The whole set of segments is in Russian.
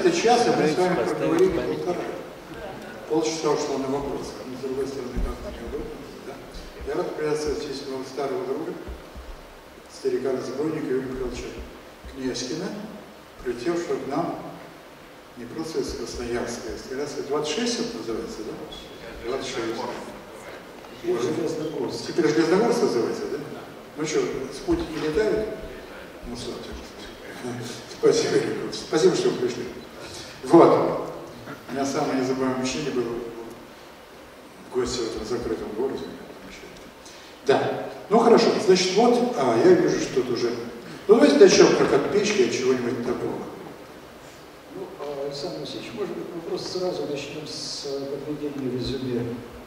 где-то час, а мы с вами проговорили полтора. Полчаса ушло на вопрос. С другой стороны, как неудобно. Да? Я рад приветствовать здесь моего старого друга, старика-разбойника Юрия Михайловича Князькина, прилетевшего к нам не просто из Красноярска, из Красноярска. 26 это называется, да? 26. Железногорск. Теперь Железногорск называется, да? Ну что, спутники летают? Ну, слава тебе. Спасибо, спасибо, что вы пришли. Вот. У меня самое незабываемое ощущение было в гости в этом закрытом городе. Да. Ну хорошо, значит, вот, я вижу, что тут уже. Ну давайте начнем как от печки, от чего-нибудь такого. Ну, Александр Васильевич, может быть, мы просто сразу начнем с подведения резюме.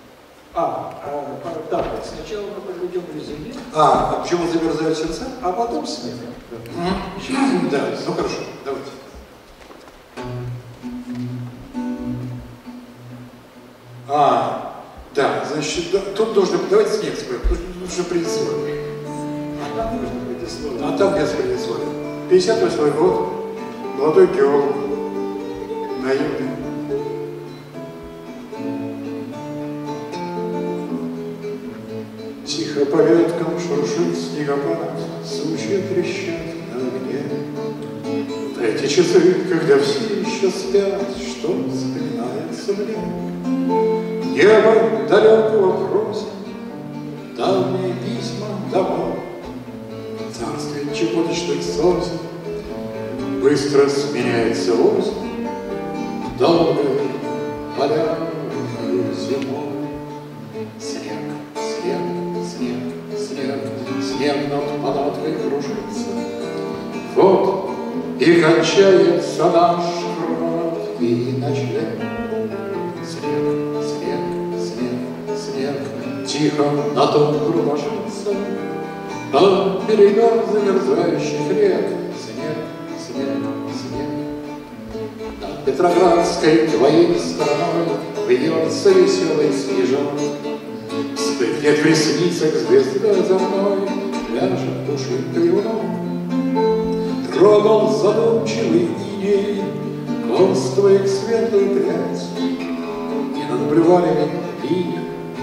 Да, сначала мы подведем резюме. Почему замерзают сердца? А потом смех. Да, ну хорошо, давайте. Да, значит, тут должен, давайте снег споем, тут нужно предисловие. А там нужно предисловие. А там без предисловия. 58-й год, молодой геолог, наивный. Тихо по веткам шуршит снегопад, сучья трещат на огне. В эти часы, когда все еще спят, что вспоминается мне? Небо далекого просит, давние письма домой. Царствие чепоточных сосен, быстро сменяется осень, долгой полярной зимой. Снег, снег, снег, снег, снег над палаткой кружится. Вот и кончается наш краткий ночлег. Снег, снег, снег, снег тихо на тундру ложится, на берегах замерзающих рек. Снег, снег, снег. Над Петроградской твоей стороной вьется веселый снежок. Вспыхнет в ресницах звезда за мной, ляжет пушинкой у ног. Трогал задумчивый иней конс твоих светлую прядь, и над бульварами линий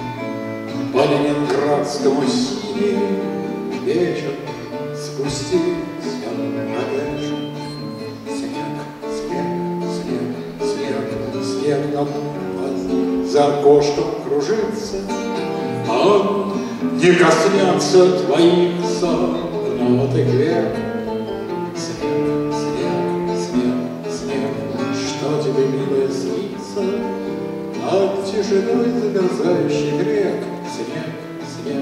по ленинградскому синей вечер спустился опять же. Снег, снег, снег, снег, снег над за окошком кружится. Он не коснется твоих согнутых век. Снег, снег, снег, снег, что тебе, милая, снится над тишиной замерзающих рек. Снег, снег,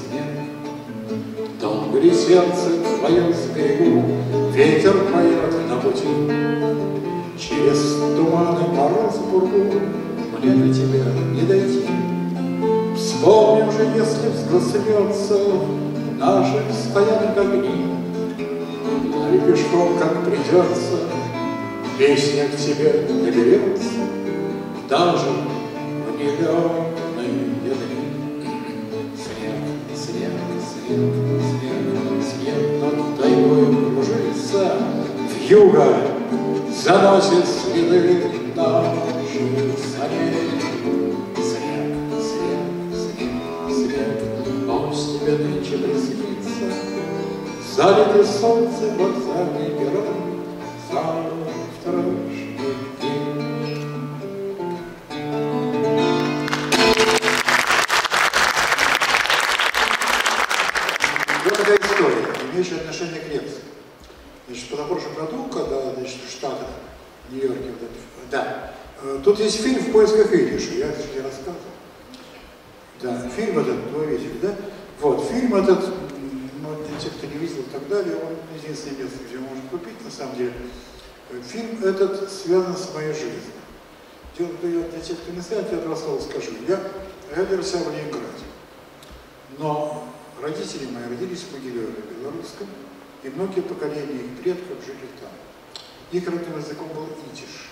снег. Долго ли сердце твое с берегу ветер поет на пути? Через туманы мороз бургу мне до тебя не дойти. Вспомним же, если взгоснется наших стоянок огни, и пешком, как придется, песня к тебе наберется, даже в миллионные дни. Снег, снег, снег, снег, снег над тайгой кружится, вьюга заносит следы наших саней. Тебе нынче приснится, залитый солнцем вокзальный перрон, завтрашний день. Вот такая история, имеющая отношение к Лекции. Значит, позапрошлом году, когда, значит, в Штатах, в Нью-Йорке, да, тут есть фильм «В поисках Идиша», я это же рассказывал. Да, фильм этот, вы видели, да? Вот, фильм этот, ну, для тех, кто не видел и так далее, он единственное место, где можно купить, на самом деле. Фильм этот связан с моей жизнью. Дело для тех, кто не знает, я два слова скажу. Я родился в Ленинграде, но родители мои родились в Могилеве белорусском, и многие поколения их предков жили там. Их родным языком был идиш.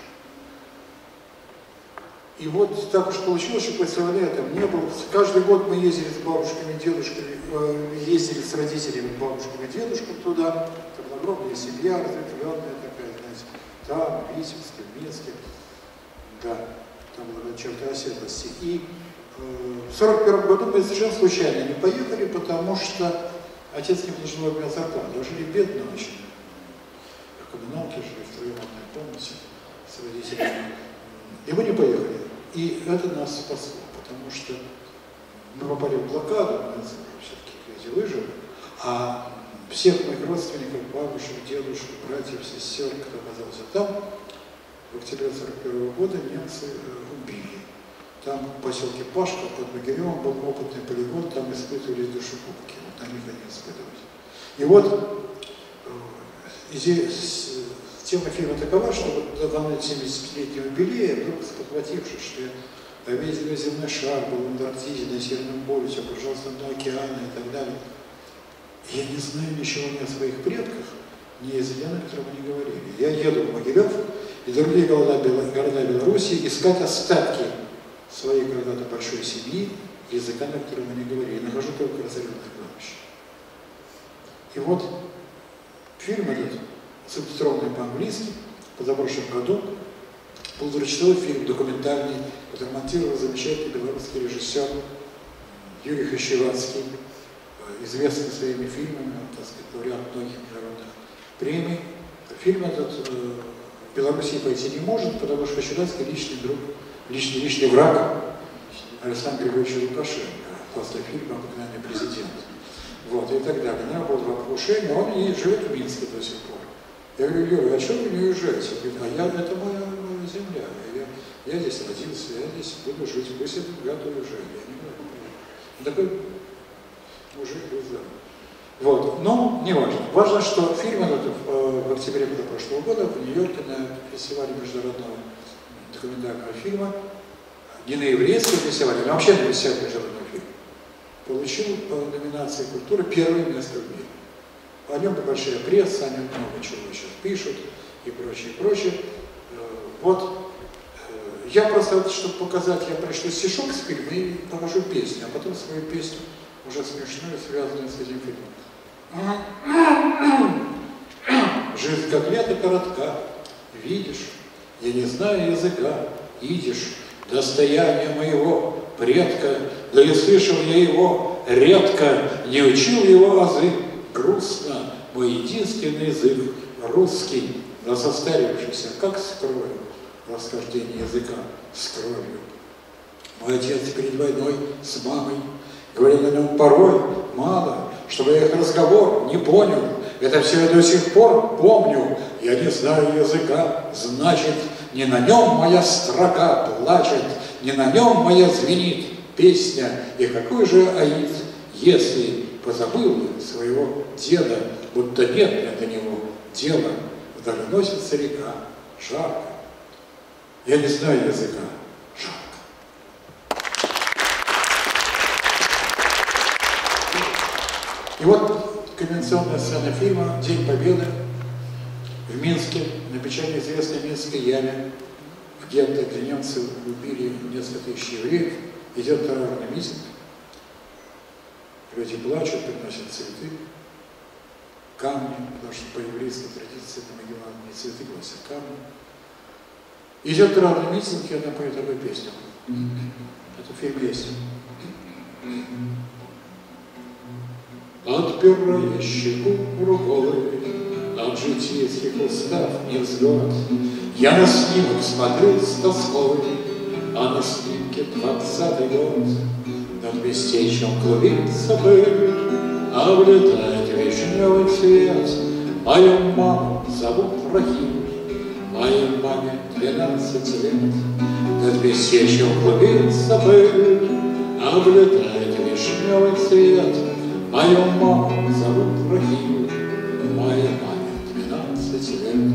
И вот так уж получилось, что после войны там не было. Каждый год мы ездили с бабушками, дедушками, ездили с родителями, бабушками, дедушками туда. Там огромная семья, разветвленная такая, знаете. там, в Витебске, в Минске. Да, там была черта оседлости. И в 1941 году мы совершенно случайно не поехали, потому что отец не получил от меня зарплату. Жили бедно очень. Коммуналки жили в втроем одной комнате с родителями. И мы не поехали. И это нас спасло, потому что мы попали в блокаду, мы все-таки люди выжили, а всех моих родственников, бабушек, дедушек, братьев, сестер, кто оказался там, в октябре 1941 года немцы убили. Там в поселке Пашка под Могилевым был опытный полигон, там испытывали душегубки, вот на них они испытывали. И вот тема фильма такова, что вот до 75-летнего юбилея, вдруг спохватившись, что я видел земной шар, был в Антарктиде, на Северном полюсе, окружался на океане и так далее. Я не знаю ничего ни о своих предках, ни из языка, о котором они говорили. Я еду в Могилев и другие города Беларуси искать остатки своей когда-то большой семьи, языка, на котором они говорили. Нахожу только разоренное кладбище. И вот фильм этот, субтитрованный по-английски, в позапрошлом году, был двухчасовой фильм, документальный, который монтировал замечательный белорусский режиссер Юрий Хащевацкий, известный своими фильмами, так сказать, лауреат многих международных премий. Фильм этот в Беларуси пойти не может, потому что Хащевацкий личный друг, личный враг Александра Григорьевича Лукашенко после фильма «Обыкновенный президент». Вот, и так далее. Она была в покушении, он и живет в Минске до сих пор. Я говорю: Юра, а что вы не уезжаете? Он говорит: это моя земля, я здесь родился, я здесь буду жить, пусть я богато уезжаю, я не буду приехать. Такой мужик был здоров. Вот, но не важно. Важно, что фильм этот в октябре прошлого года в Нью-Йорке на фестивале международного документального фильма, не на еврейском фестивале, но вообще на фестивале международного фильма, получил по номинации культуры первое место в мире. О нем большая пресса, о нем много чего сейчас пишут и прочее, прочее. Вот я просто, чтобы показать, я пришлю стишок с фильма и покажу песню, а потом свою песню уже смешную, связанную с этим фильмом. Жизнь как лето коротка, видишь, я не знаю языка, идиш, достояние моего предка, да и слышал я его редко, не учил его азы, грустно, мой единственный язык, русский, но состарившийся, как с кровью, расхождение языка с кровью. Мой отец перед войной с мамой говорил на нем порой мало, чтобы я их разговор не понял. Это все я до сих пор помню. Я не знаю языка, значит, не на нем моя строка плачет, не на нем моя звенит песня. И какой же аид, если позабыл своего деда, будто нет для него дела, вдаль носится река, жарко. Я не знаю языка, жарко. И вот конвенционная сцена фильма «День Победы» в Минске, на печально известной Минской яме, в гетто, где немцы убили несколько тысяч евреев, идет террорный митинг. Люди плачут, приносят цветы, камни, потому что по еврейской традиции на могилах не цветы, бросят камни. Идет террорный митинг, и она поет такую песню. Это фильм есть. Подпирая щеку рукой, от житейских устав не взлет, я на снимок смотрю с тоской, а на снимке 20-й год. Над местечком клубится пыль, а влетает вишневый цвет. Мою маму зовут Рахим, моей маме 12 лет. Над местечком клубится пыль, а влетает вишневый цвет. Мою маму зовут Рахим, моей маме 12 лет.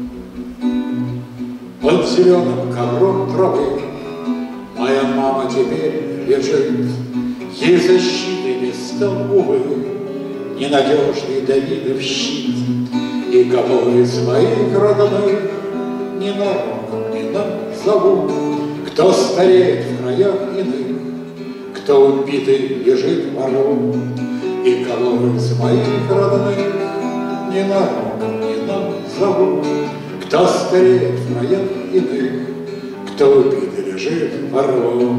Под зеленым ковром травы моя мама теперь лежит, ей защиты без того, увы, ненадежный Давидов щит. И кого из моих родных ненароком не назову, кто стареет в краях иных, кто убитый лежит вором. И кого из моих родных ненароком не назову, кто стареет в районах иных, кто убит и лежит во рву.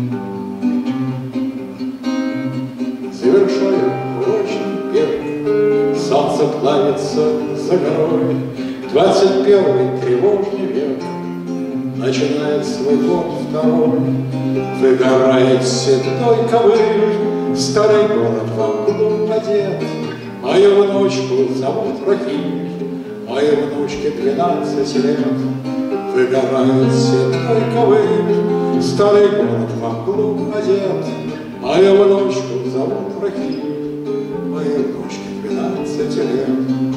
Завершая урочный век, солнце плавится за горой, 21-й тревожный век начинает свой год второй. Выгорает седой ковыль, старый город во мглу одет. Мою внучку зовут Рахиль, моей внучке 12 лет. Выгорает седой ковыль, старый город во мглу одет. Мою внучку зовут Рахиль, моей внучке 12 лет.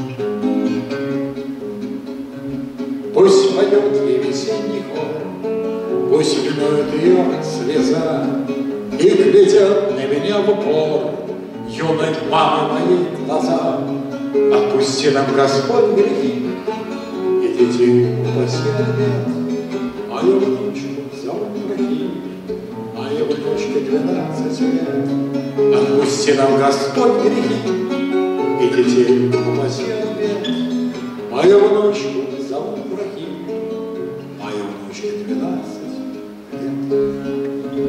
Пусть поет ей весенний хор, пусть минует ее слеза, и глядят на меня в упор юной мамы моей глаза. Отпусти нам, Господь, грехи, и детей упаси от бед. Мою внучку зовут Рахиль, моей внучке 12 лет. Отпусти нам, Господь, грехи, и детей упаси от бед. Мою внучку зовут Рахиль, моей внучке 12 лет.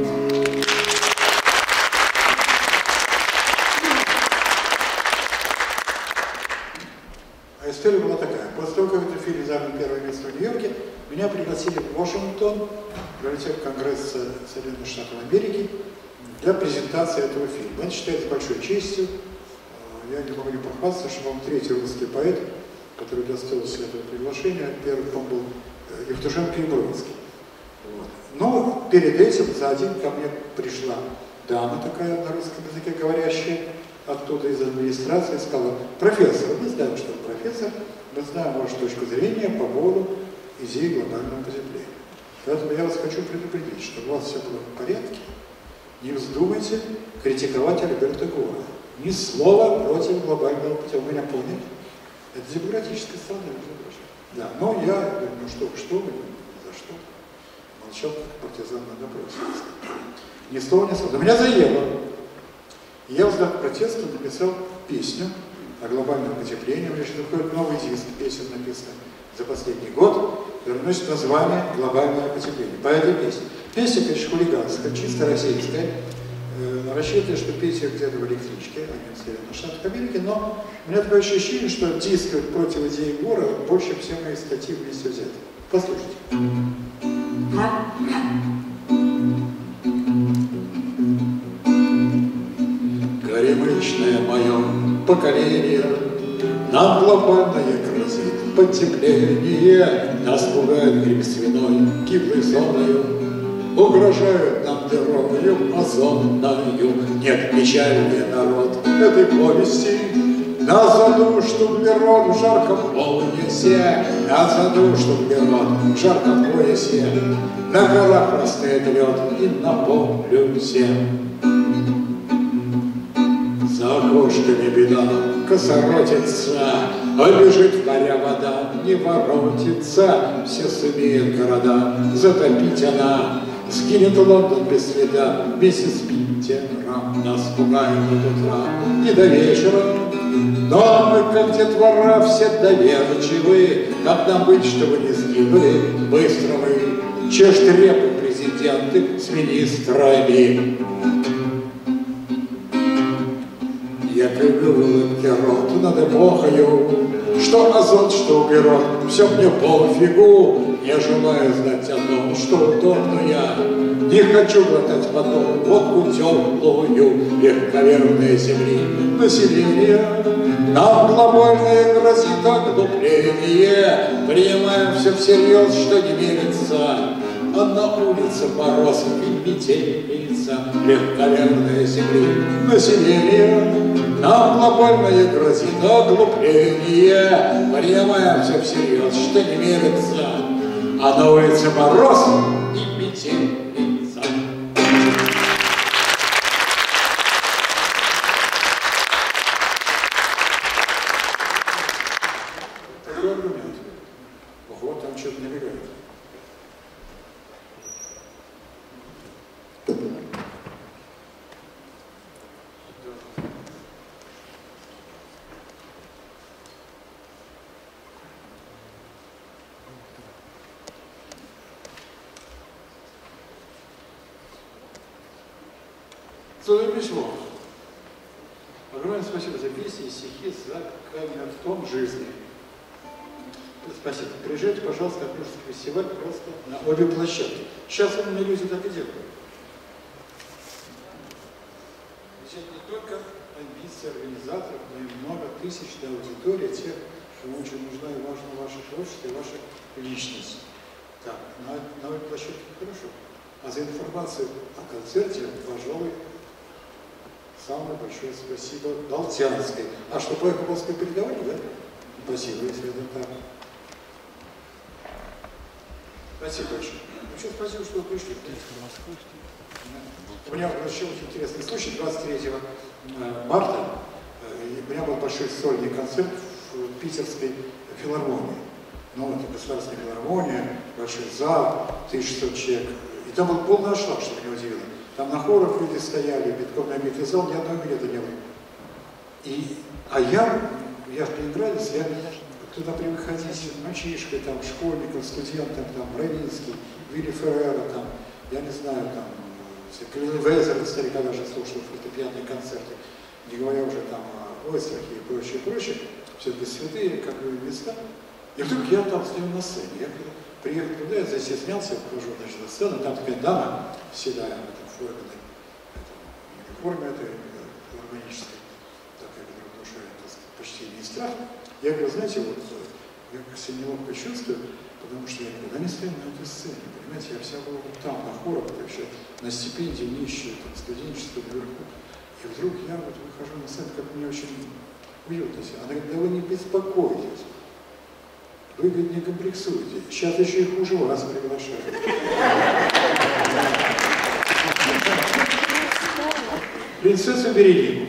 История была такая. После того, как этот фильм занял первое место в Нью-Йорке, меня пригласили в Вашингтон, в Конгресс Соединенных Штатов Америки, для презентации этого фильма. Это считается большой честью. Я не могу не похвастаться, что, по-моему, третий русский поэт, который удостоился этого приглашения, первый, по-моему, был Евтушенко и Бронский. Вот. Но перед этим за день ко мне пришла дама такая на русском языке говорящая, оттуда из администрации, сказала: профессор, мы знаем, что вы профессор, мы знаем вашу точку зрения по поводу идеи глобального потепления. Поэтому я вас хочу предупредить, чтобы у вас все было в порядке, не вздумайте критиковать Альберта Гора. Ни слова против глобального потепления. Вы меня поняли? Это демократическая страна, между прочим. Да, но я думаю, что вы, за что? Молчал, как партизан на допросе. Ни слова, ни слова. Но меня заело. И я в знак протеста написал песню о глобальном потеплении. У меня сейчас выходит новый диск песен, написанных за последний год, который носит название «Глобальное потепление». По этой песне. Песня, конечно, хулиганская, чисто российская. Рассчитываю, что петь ее где-то в электричке, а не в Соединенных Штатах Америки, но у меня такое ощущение, что диск против идеи Гора больше все мои статьи вместе взяты. Послушайте. Горемычное мое поколение, нам глобальное грозит потепление, нас пугает гриб свиной, гиблой зоною, угрожают нам дырою озонною. Нет печальнее, народ, этой повести. Нас задушит углерод в жарком поясе, нас задушит углерод в жарком поясе. На горах растает лед и на полюсе. За окошками беда, косоротица, бежит моря вода, не воротится. Все сумеют города затопить она. Сгинет Лондон без следа вместе с Питером. Нас пугают от утра и до вечера, но мы, как детвора, все доверчивы. Как нам быть, чтобы не сгинули быстро мы? Чешут репы президенты с министрами. Я привел улыбки рот над эпохою, что азот, что углерод, все мне пофигу. Не желаю знать о том, что удобно я. Не хочу глотать потом водку теплую, легковерные земли населения. Нам глобальное грозит оглупление, принимаем все всерьез, что не верится. А на улице мороз и метельница, легковерные земли населения. Нам глобальное грозит оглупление, принимаем все всерьез, что не верится. А на улице мороз и метельница. Такой аргумент. Ого, там что-то набегает. Студия письмо. Огромное спасибо за песни и стихи, за камертон жизни. Спасибо. Приезжайте, пожалуйста, на Курский фестиваль просто на обе площадки. Сейчас умные люди так и делают. Ведь не только амбиции организаторов, но и много тысяч аудитории, тех, кому очень нужна и важна ваша творчество и ваша личность. Так, на обе площадки хорошо. А за информацию о концерте, пожалуй, самое большое спасибо Болтянской. А что, по Эхо-Волской передавали, да? Спасибо, если это так. Спасибо большое. Вообще, спасибо, что вы пришли. У меня вообще очень интересный случай. 23 марта у меня был большой сольный концерт в Питерской филармонии. Ну, это Государственная филармония, большой зал, 1600 человек. И там был полный аншлаг, что меня удивило. Там на хорах люди стояли, битком набитый зал, ни одного билета не было. А я в Ленинграде, я туда привык ходить мальчишкой, там, школьником, студентом, там, Равинский, Вилли Феррера, там, я не знаю, там, Клин Везера, старика даже слушал фортепианные концерты, не говоря уже там о Ойстрахе и прочее, все-таки святые, как бы, места. И вдруг я там стою на сцене. Я приехал туда, я застеснялся, вхожу, значит, на сцену, там такая дама, седая, в этом форме, форме этой филармонической, такая, которая внушает, так сказать, почтение и страх. Я говорю, знаете, вот я себя неловко чувствую, потому что я никогда не стою на этой сцене, понимаете, я вся была вот там, на хорах, вообще, на стипендии нищие, там, студенчество наверху. И вдруг я вот выхожу на сцену, как мне очень уютно. Она говорит, да вы не беспокойтесь, вы, говорит, не комплексуете, сейчас еще и хуже вас приглашают. Принцессу Берегину.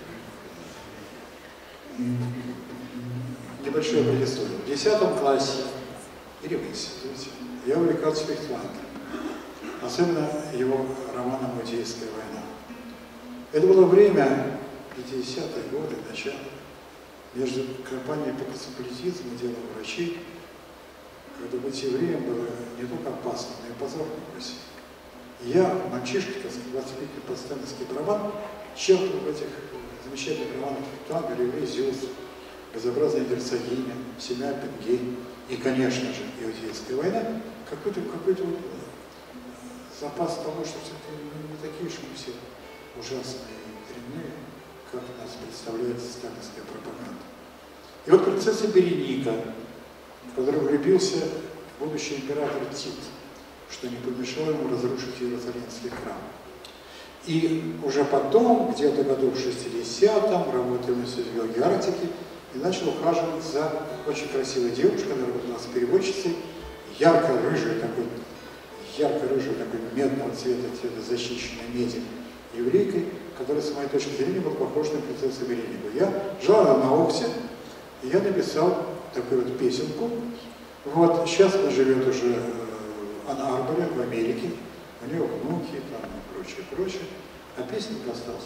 Небольшое предисловие. В 10 классе, или в институте, я увлекался Фейхтвангом, особенно его романом «Мудейская война». Это было время 50-е годы, начало, между кампанией по космополитизму и делом врачей, когда быть евреем было не только опасно, но и позорно в России. Я, мальчишка, так сказать, воспитанный под сталинский роман, черпал в этих замечательных романах Фейхтванга, «Еврей Зюс», «Безобразная герцогиня», «Семья Пенгейм» и, конечно же, «Иудейская война», какой-то вот запас того, что все-таки не такие уж мы все ужасные и дрянные, как нас представляет сталинская пропаганда. И вот принцесса Береника, в которую влюбился будущий император Тит, что не помешало ему разрушить Иерусалимский храм. И уже потом, где-то году в 60-м, работал в Институте Арктики и начал ухаживать за очень красивой девушкой, она работала с переводчицей, ярко-рыжей такой медного цвета защищенной меди еврейкой, которая, с моей точки зрения, была похожа на принцессу Беренику. Я жила на Охте, и я написал такую вот песенку. Вот, сейчас она живет уже в Ан-Арборе, в Америке, у нее внуки, там, и прочее, а песенка осталась.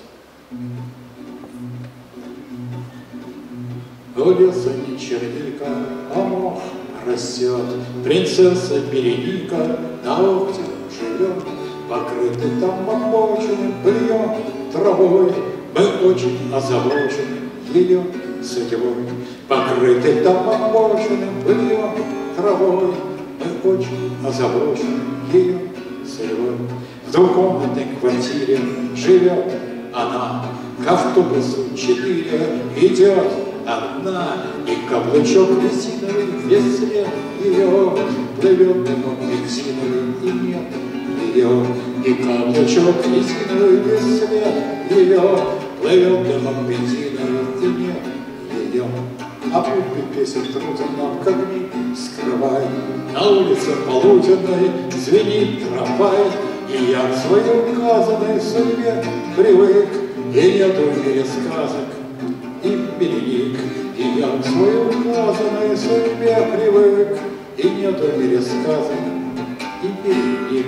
У леса не черника, а мох растет, принцесса Береника на Охте живет, покрыты там обочины пыльем, травой, мы очень озабочены ее судьбой. Покрыты там обочины пыльем, травой, мы очень озабочены ее судьбой. В двухкомнатной квартире живет она, к автобусу 4 идет одна, и каблучок резиновый весь след ее плывет дымом бензиновый, и нет ее. И каблучок резиновый весь след ее плывет дымом бензиновый, и нет ее. А путь песен труден нам, как огни скрывай, на улице полуденной звенит трамвай, и я к своей указанной судьбе привык, и нету в мире сказок и Береник. И я к своей указанной судьбе привык, и нету в мире сказок и Береник.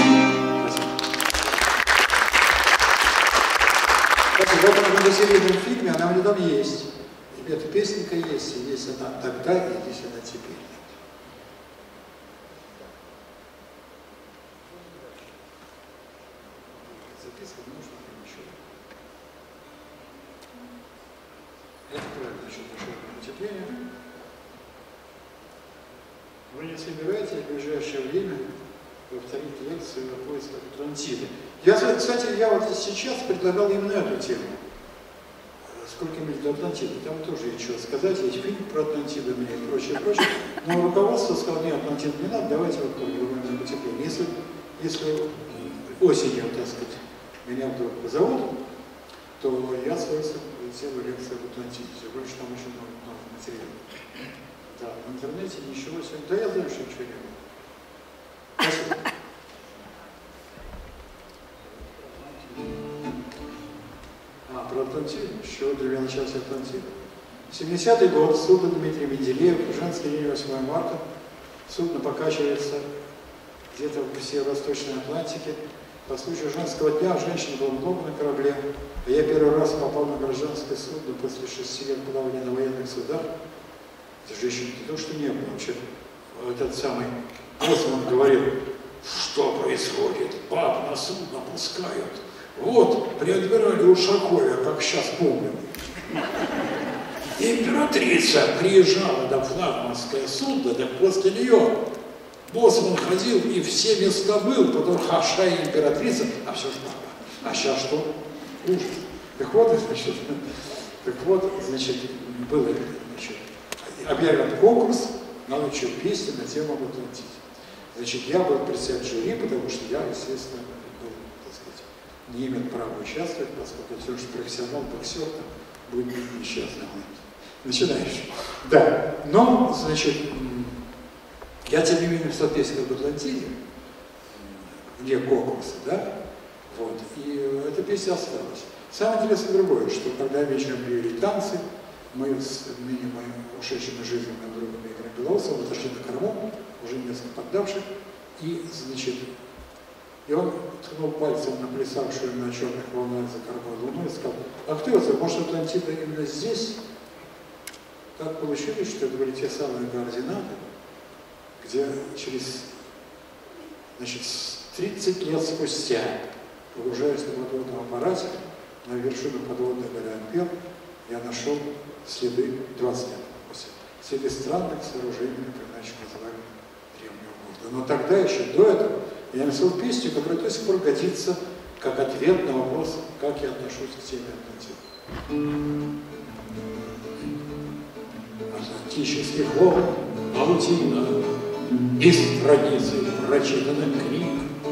В этом многосерийном фильме она у него там есть. И эта песенка есть, и есть она тогда, и есть она теперь. Записка нужна еще. Это правильно, насчет атмосферного потепления. Вы не собираетесь в ближайшее время повторить лекцию о поисках Атлантиды? Кстати, я вот сейчас предлагал именно эту тему. Сколько миль до Атлантиды? Там тоже есть что сказать, есть фильм про Атлантиду и прочее, прочее. Но руководство сказало, нет, Атлантиду не надо, давайте вот поговорим о потеплении. Если осенью, так сказать, меня вдруг позовут, то я свою сделаю лекцию об Атлантиде. Все больше там очень много материала. Да, в интернете ничего сегодня. Да я знаю, что ничего не было. Спасибо. Про Атлантиду. С чего для меня начался Атлантида? 70-й год. Судно Дмитрий Менделеев. Женский день 8 марта. Судно покачивается где-то в северо-восточной Атлантике. По случаю женского дня женщин было много на корабле. А я первый раз попал на гражданское судно после 6 лет плавания на военных судах. Женщин не то, что не было. Вообще, этот самый Осман говорил, что происходит? Баб на судно пускают. Вот, при адмирале Ушакове, как сейчас помню. Императрица приезжала на флагманское судно, так после нее Боцман ходил и все места был, потому что хаша императрица, а все ж папа. А сейчас что? Ужас. Так вот, значит, было, значит, объявлен конкурс на лучшую песню на тему об Атлантиде. Значит, я был председатель жюри, потому что я, естественно, был, так сказать, не имел права участвовать, поскольку все же профессионал, боксер, там, будет несчастный. Начинаешь. Да. Но, значит, я, тем не менее, написал песню об Атлантиде, вне конкурса, да? Вот. И эта песня осталась. Самое интересное другое, что когда вечером привели танцы, мы с ныне моим ушедшим из жизни моим другом Игорем Белоусовым отошли на корму, уже несколько поддавших, и, значит, и он ткнул пальцем на плясавшую на черных волнах за кормой луну и сказал, а кто это? Может, Атлантида именно здесь? Так получилось, что это были те самые координаты, где через, значит, 30 лет спустя, погружаясь на подводном аппарате, на вершину подводной горы Ампер, я нашел следы 20 лет после, следы странных сооружений, как иначе называемых древнего города. Но тогда, еще до этого, я написал песню, которая до сих пор годится как ответ на вопрос, как я отношусь к теме Атлантиды. Атлантических волн, паутина, из страницы прочитанных книг.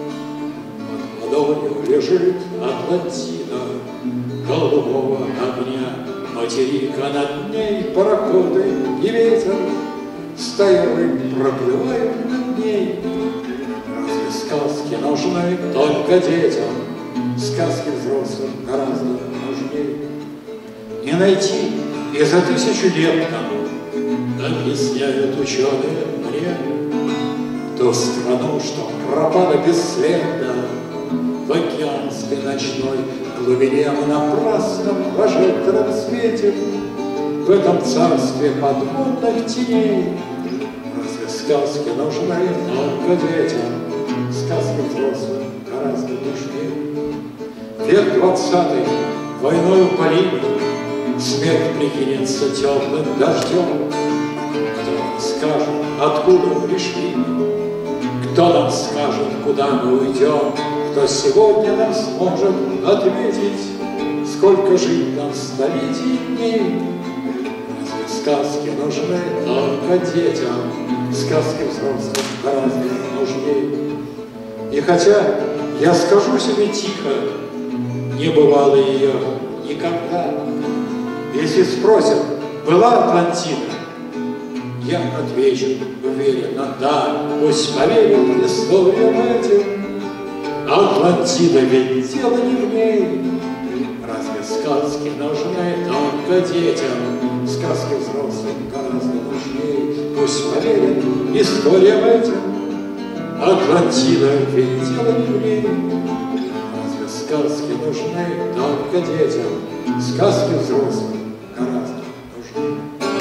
Под водой лежит Атлантида, голубого огня, материка, над ней пароходы и ветер, стаи проплывают над ней. Разве сказки нужны только детям? Сказки взрослым гораздо нужнее. Не найти и за 1000 лет тому, объясняют ученые мне, ту страну, что пропала бесследно в океанской ночной глубине. Мы напрасно в прожекторном свете в этом царстве подводных теней. Разве сказки нужны только детям? Сказки взрослым гораздо нужнее. Век 20-й войною полимый, смерть прикинется теплым дождем. Кто нам скажет, откуда пришли мы? Кто нам скажет, куда мы уйдем? Кто сегодня нам сможет ответить, сколько жить нам столетий дней? Разве сказки нужны только детям? Сказки взрослым гораздо нужнее. И хотя я скажу себе тихо, не бывало ее никогда, если спросят, была Атлантида, я отвечу уверенно, да, пусть поверят историям этим. Атлантида ведь дело не в ней. Разве сказки нужны только детям? Сказки взрослым гораздо нужнее. Пусть поверят историям этим. Атлантида ведь дело не в ней. Разве сказки нужны только детям? Сказки взрослым гораздо нужнее.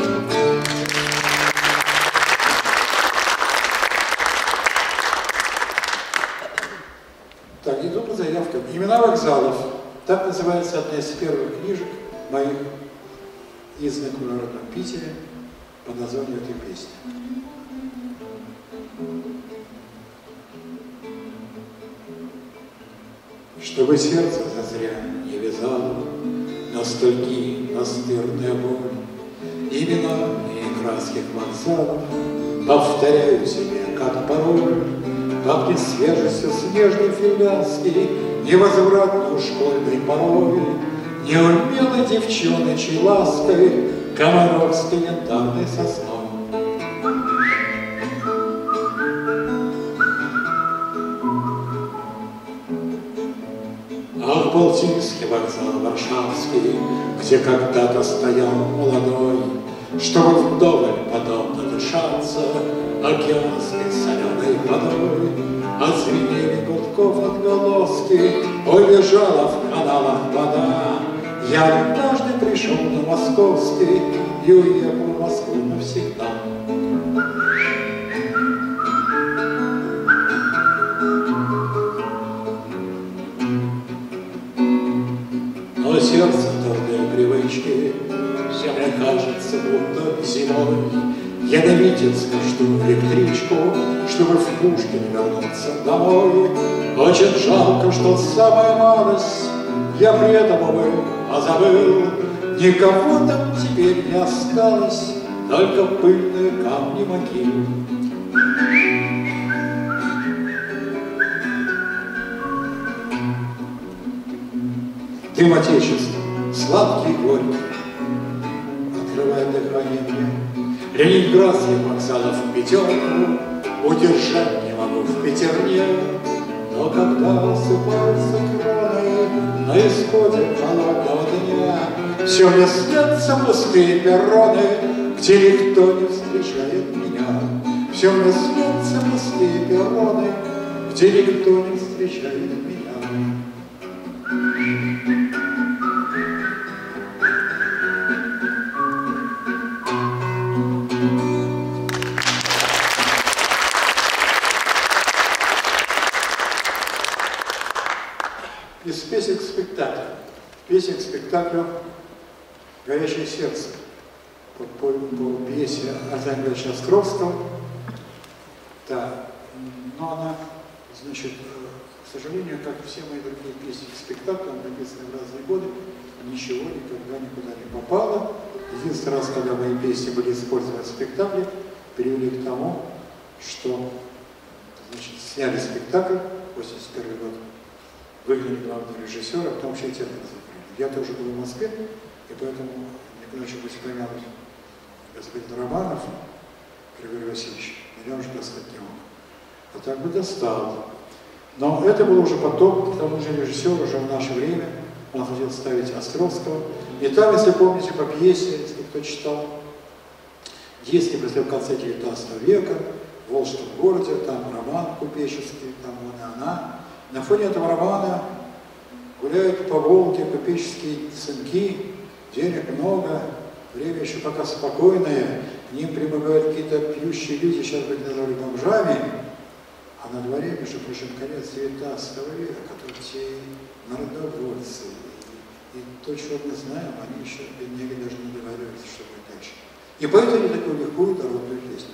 Так, иду по заявкам. Имена вокзалов. Так называется одна из первых книжек моих изданных в родном Питере по названию этой песни. Чтобы сердце зазря не вязало ностальгии, настырная боль, имена и краски вокзалов повторяю себе, как пароль, как не свежестью снежной финляндский, невозвратно школьной порой, неумелой девчоночей лаской, комаровской янтарной сосной. Ах, Балтийский вокзал варшавский, где когда-то стоял молодой, чтобы вдоволь подобно дышаться океанской соленой водой. Отзвенели гудков отголоски, ой, бежала в каналах вода. Я однажды пришел на Московский и уехал в Москву навсегда. Но сердце твердые привычки, все мне кажется, будто зимой. Я на Витебск жду электричку, чтобы в Пушкин вернуться домой. Очень жалко, что самая малость я при этом, увы, позабыл. Никого там теперь не осталось, только пыльные камни могил. Дым отечества, сладкий и горький, открывает дыхание мне. Ленинградских вокзалов в пятерку удержать не могу в пятерне. Но когда осыпаются кроны на исходе холодного дня, все мне снятся пустые перроны, где никто не встречает меня. Все мне снятся пустые перроны, где никто не встречает меня. Из песен к спектаклю. Песен к спектаклю «Горячее сердце» по пьесе Артема Ильича Островского. Да, но она, значит, к сожалению, как и все мои другие песни к спектаклю, написаны в разные годы, ничего никогда никуда не попало. Единственный раз, когда мои песни были использованы в спектакле, привели к тому, что, значит, сняли спектакль, 81 год, выгнали главного режиссера, а потом еще и театр закрыли. Я тоже был в Москве, и поэтому никуда еще быть помянут господин Романов, Григорий Васильевич, я уже достать не мог. А так бы достал. Но это было уже потом, к тому же режиссер уже в наше время, он хотел ставить Островского. И там, если помните, по пьесе, если кто читал, если в конце 19 века, в Волжском городе, там роман купеческий, там он и она. На фоне этого романа гуляют по Волге купеческие сынки, денег много, время еще пока спокойное, к ним прибывают какие-то пьющие люди, сейчас бы их назвали бомжами, а на дворе, между прочим, конец 19 века, которые те народовольцы, и то, чего мы знаем, они еще бедняги даже не договариваются, что будет дальше. И поэтому они такую легкую народную песню.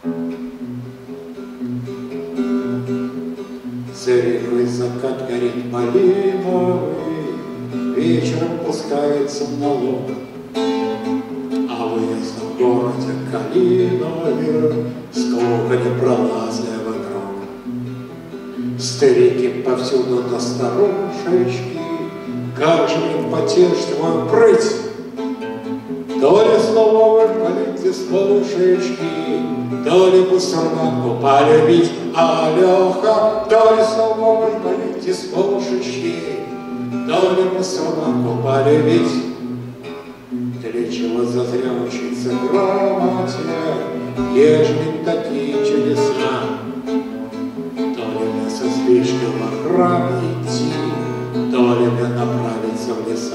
За рекой закат горит малиновый, вечером пускается на луг, а выезд в городе Калинове сколько непролазная вокруг. Старики повсюду до старушечки, как же им потешь твою прыть? То ли слово полите с полушечки, то ли бусурманку полюбить, Алёха, то ли слово полите с полушечки, то ли бусурманку полюбить. Для чего зазря учиться грамоте, ежели такие чудеса? То ли мне со свечкой во храм идти, то ли мне направиться в леса.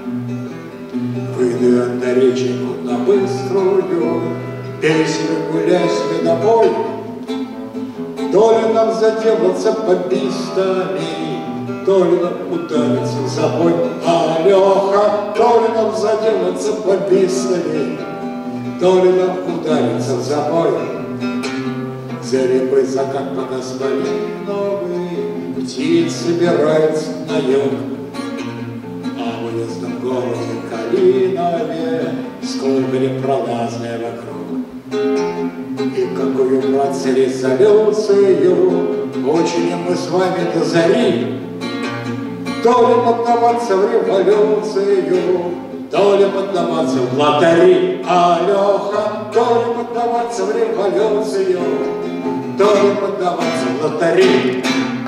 Выйду я на речку на быструю, пей себе, гуляй себе на бой. То ли нам заделаться побистами, то ли нам удариться в забой. Алёха, то ли нам нам заделаться побыстрее, то ли нам удариться в забой. За рекой закат подоспали новые, птиц собираются на юг. А в уездном городе Калинове сколько непролазное вокруг. И какую, братцы, резолюцию учиним мы с вами до зари. То ли поддаваться в революцию, то ли поддаваться в лотереи, Алёха, то ли поддаваться в революцию, то ли поддаваться в лотереи.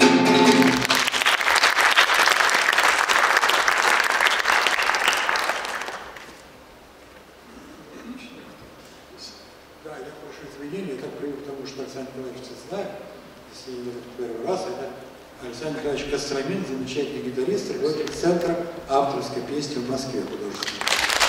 Да, я прошу извинения, я так привык к тому, что Александр Николаевич знает, если это первый раз, это Александр Николаевич Костромин, замечательный гитарист, руководитель Центра авторской песни в Москве художественной.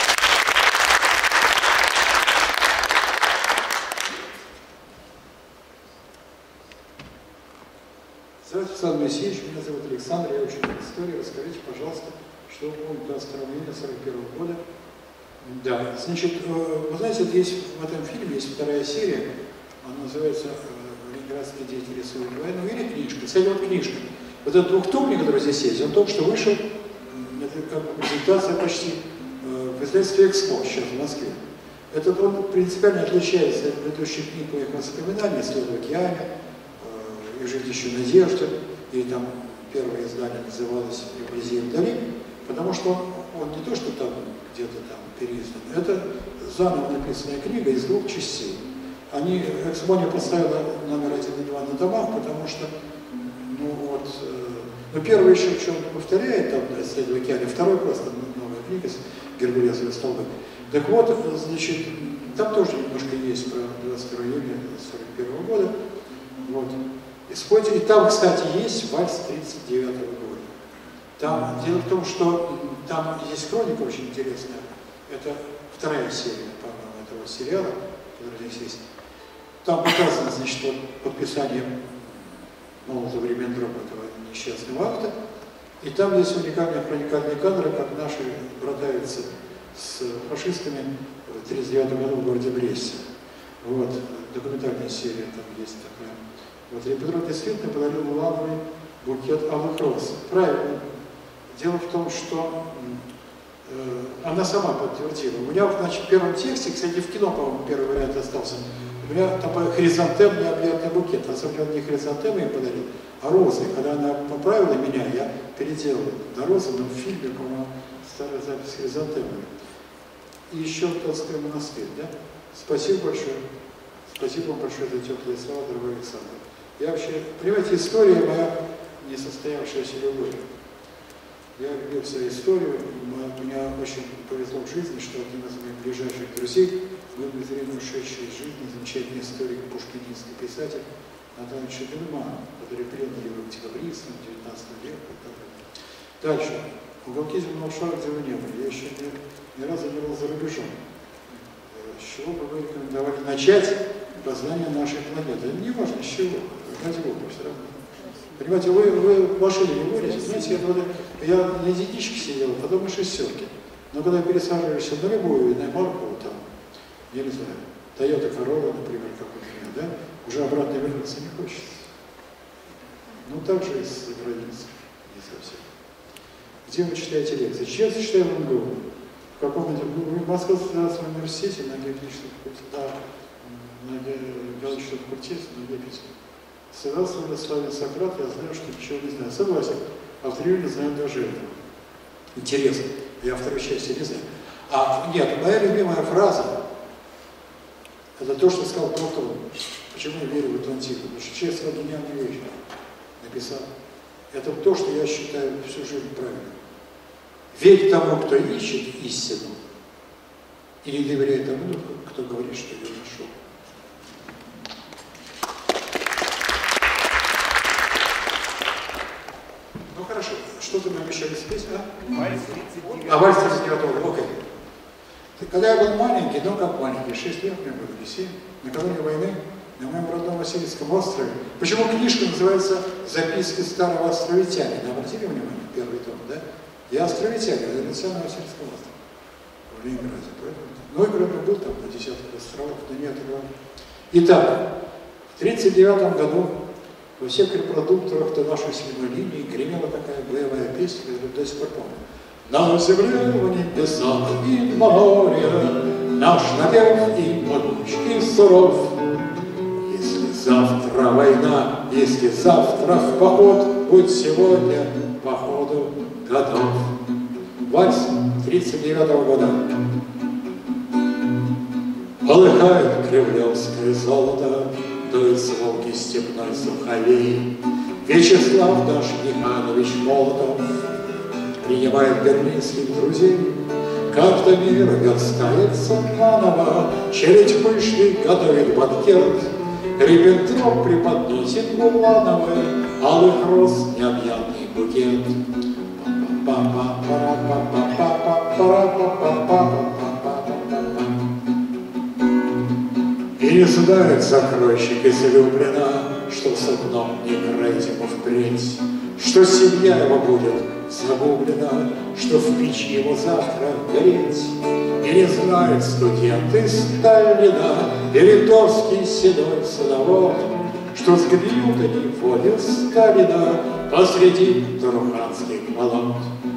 Здравствуйте, Александр Моисеевич, меня зовут Александр, я учитель истории. Расскажите, пожалуйста, что вы помните 22 июня 1941 года? Да, значит, вы знаете, в этом фильме есть вторая серия, она называется «Ленинградские деятели рисуют войну», или книжка, целая вот книжка. Вот этот двухтомник, который здесь есть, он только что вышел, это как бы презентация почти в издательстве «Экспо» сейчас в Москве. Этот он принципиально отличается от предыдущих книг по их воспоминаниям, «След в океане», «И жить еще надежда», и там первое издание называлось «Вблизи и вдали», потому что он не то, что там где-то там переиздан, это заново написанная книга из двух частей. Экспо не поставила номер 1 и 2 на домах, потому что, первый еще что-то повторяет, там, «След в океане», второй просто новая книга с Геркулесовой столбы. Так вот, значит, там тоже немножко есть про 22 июня 1941 года. Вот. И там, кстати, есть вальс 1939 года. Там, дело в том, что там есть хроника очень интересная. Это вторая серия, по-моему, этого сериала, который здесь есть. Там показано, значит, вот подписание Молотова-Риббентропа этого несчастного акта. И там есть уникальные кадры, как наши братаются с фашистами в 1939 году в городе Бресте. Вот, документальная серия там есть такая. Вот, Риббентроп действительно подарил лавровый букет алых роз. Правильно. Дело в том, что она сама подтвердила. У меня, значит, в первом тексте, кстати, в кино, по-моему, первый вариант остался, у меня такой хризантем необъятный букет. На самом деле, не хризантемы я подарил, а розы. Когда она поправила меня, я переделал до розы, но в фильме, по-моему, старая запись хризантемы. И еще Толстой монастырь, да? Спасибо большое. Спасибо вам большое за теплые слова, дорогой Александр. Я вообще, понимаете, история моя несостоявшаяся любовь. Я любил свою историю, мне очень повезло в жизни, что один из моих ближайших друзей был безвременно ушедший из жизни замечательный историк, пушкининский писатель Наталья Шабельман, который приняли его к декабристам в 19 веке. Дальше. Уголки земного шара, где вы не были. Я еще ни разу не был за рубежом. С чего бы вы рекомендовали начать познание нашей планеты? Не важно, с чего. Ради Бога, все равно. Понимаете, вы в машине не водите, знаете, я на единичке сидел, потом на шестерке. Но когда пересаживаешься на любую иномарку, там, я не знаю, Toyota Corolla, например, как у меня, да, уже обратно вернуться не хочется. Ну, так же и за границей, не совсем. Где вы читаете лекции? Сейчас я читаю в МГУ. В каком-то в Московском государственном университете на геофизическом факультете, на геологическом факультете, на геофизике. Согласно славе Сократ, я знаю, что ничего не знаю. Согласен. А вторую не знаю даже этого. Интересно. Я второй части не знаю. Нет, моя любимая фраза — это то, что сказал Платон. Почему я верю в Атлантиду? Потому что честно, гениальная вещь написал. Это то, что я считаю всю жизнь правильным. Верь тому, кто ищет истину, и не доверяй тому, кто говорит, что ее нашел. Ну хорошо, что-то мы обещали спеть, а? Вальс 39. Вальс 39, окей. Когда я был маленький, ну как маленький, 6 лет мне было, или 7, накануне войны, на моем родном Васильевском острове. Почему книжка называется «Записки старого островитянина»? Обратили внимание, первый том, да? Я островитянин, родился на Васильевском острове. Мой град был там на десятках островов, но нет его. Итак, в 1939 году во всех репродукторах до нашей седьмой линии гремела такая боевая песня, которую до сих пор помню. На земле, в небесах и на море наш напев и могуч, и суров. Если завтра война, если завтра в поход, будь сегодня походу готов. Вальс 1939 года. Полыхает кремлевское золото, дует с Волги степной суховей. Вячеслав наш Михайлович Молотов принимает берлинских друзей. Как-то мир верстается наново, челядь пышный готовит банкет. Риббентроп преподносит Булановой алых роз необъятный букет. И не знает закройщик излюблена, что с окном не крыть ему впредь, что семья его будет загублена, что в печи его завтра гореть. И не знает студент из Сталина и литовский седой садовод, что сгниют они в воле Сталина посреди Туруханских болот.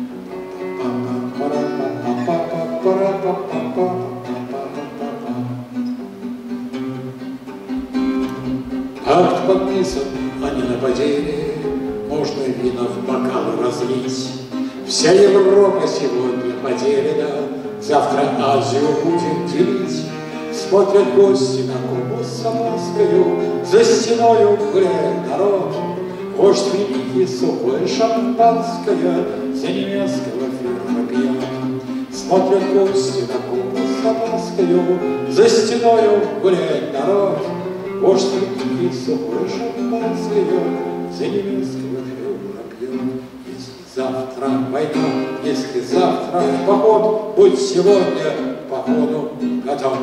Акт подписан о ненападении, можно вина в бокалы разлить. Вся Европа сегодня поделена, завтра Азию будем делить. Смотрят гости на Кубу Самарскую, за стеною гуляет народ. Вождь великий сухое шампанское за немецкого фюрера пьет. Смотрят гости на Кубу Самарскую, за стеною гуляет народ. Вождь великий сухое шампанское за немецкого фюрера пьет. Если завтра война, если завтра в поход, будь сегодня походу готов.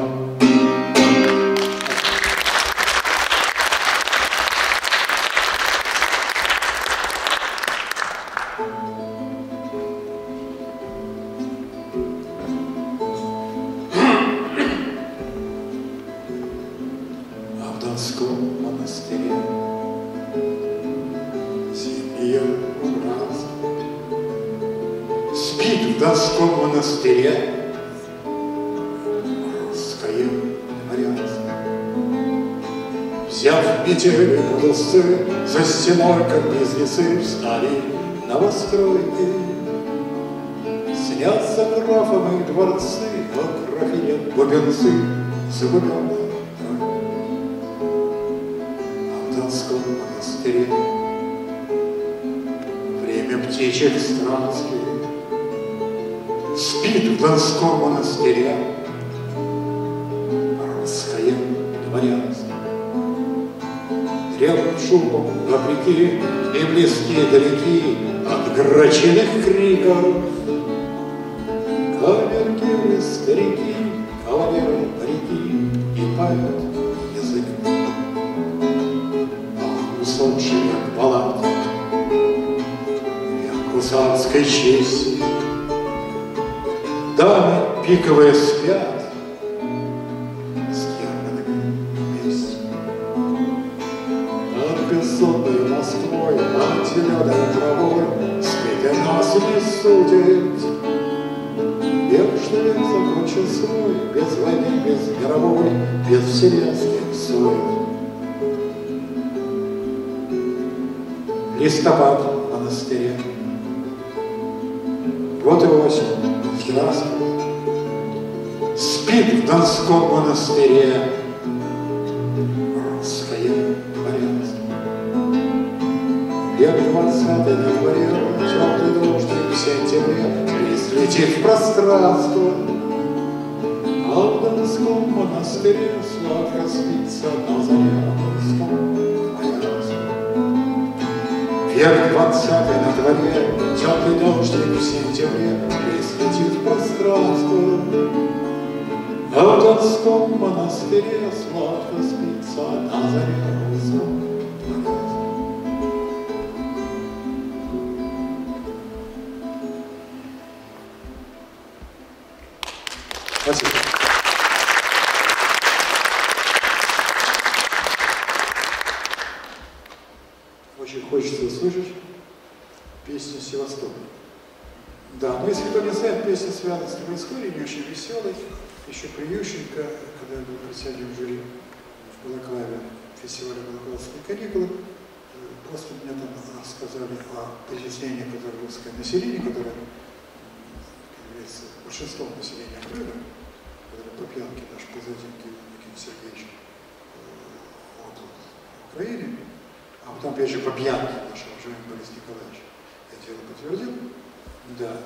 А в Донском монастыре семья раз спит в Донском монастыре русская дворянка. Взяв метели под усы, за стеной, как близнецы, встали новостройки. Снятся графовые дворцы, а графине бубенцы загубленные. А в Донском монастыре время птичек странствий. Спит в Донском монастыре русская дворянка. Требует шумом вопреки и близкие далеки от грачиных криков. Каверкиры старики, кавалеры моряки и поют язык. Ах, усопший век баллад, век гусарской чести. Дамы пиковые спят с германами вместе. Над бессонной Москвой, над зеленой травой спит и нас не судит. Век, что век закончил свой, без войны, без мировой, без вселенских сует. Листопад в монастыре. Вот и осень. Здравствуй. Спит в Донском монастыре русская дворянка. Век 20-й на дворе, теплый дождик в сентябре, лист летит в пространство. А в Донском монастыре сладко спится на заре Донском дворянства. Век 20-й на дворе, теплый дождик в сентябре, лист летит в пространство. А в Донском монастыре сладко спится на заре Донском дворянства. Спасибо. хочется услышать песню «Севастополь». Да, но если кто не знает, песня связана с такой историей, не очень веселой. Еще при Ющенко, когда я был председателем жюри в Балаклаве, фестиваля «Балаклавские каникулы», просто мне там рассказали о притеснении, которое русское население, которое, как говорится, большинство населения Крыма, которое по пьянке наш президент Никита Сергеевич отдал Украине, а потом, опять же, по пьянке наш уважаемый Борис Николаевич это дело подтвердил. Да.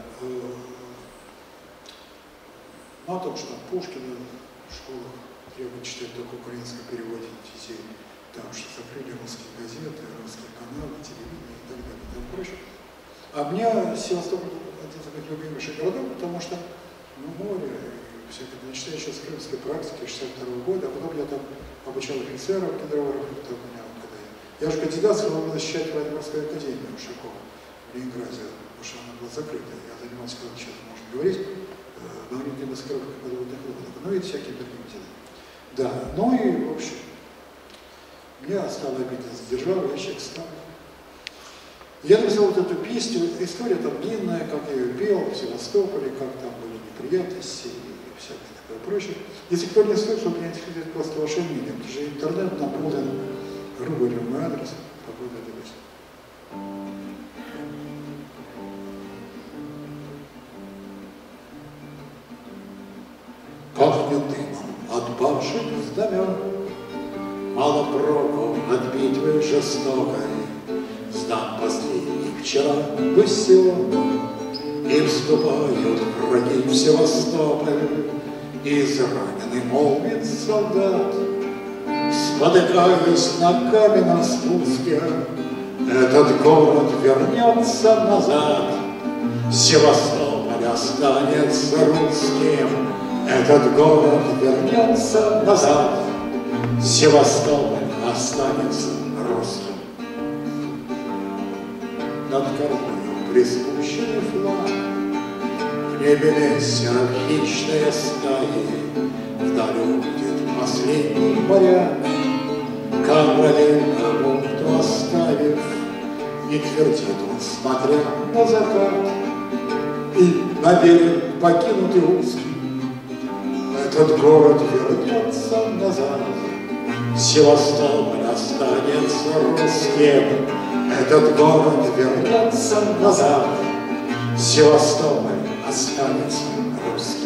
Но о том, что Пушкина в школах требует читать только в украинском переводе детей, там что закрыли русские газеты, русские каналы, телевидение и так далее, и тому прочее. А мне Севастополь один из моих любимейших городов, потому что море, все это, начиная еще с крымской практики 62-го года, а потом я там обучал офицеров, кадровых, это у меня, когда я же кандидат сказал защищать военно-морскую академию Ушакова в Ленинграде, потому что она была закрыта. Я занимался, когда сейчас можно говорить, магнитной маскировкой подводных лодок, ну и всякие другие дела. Да, ну и, в общем, мне стало обидно за державу, я человек старый. Я написал вот эту песню, история там длинная, как я ее пел в Севастополе, как там были неприятности и всякое такое прочее. Если кто не слышал, меня интересует просто ваше мнение, потому что интернет наполнен руганью в мой адрес по поводу этой песни. Пахнет дымом от башен знамен, мало проку от битвы жестокой. Сдан последний вчера высел, и вступают враги в Севастополь. Израненный молвит солдат, спотыкаясь на каменном спуске, этот город вернется назад. Севастополь останется русским, этот город вернется назад. Севастополь останется русским. Над кормой приспущенный флаг, в небе мессеров хищные стаи, вдаль уйдет последний моряк, Кабралина бухту оставив, и твердит он, смотря на закат, и на берег покинутый узкий, этот город вернется назад. Севастополь останется русским, этот город вернется назад. Севастополь останется русским.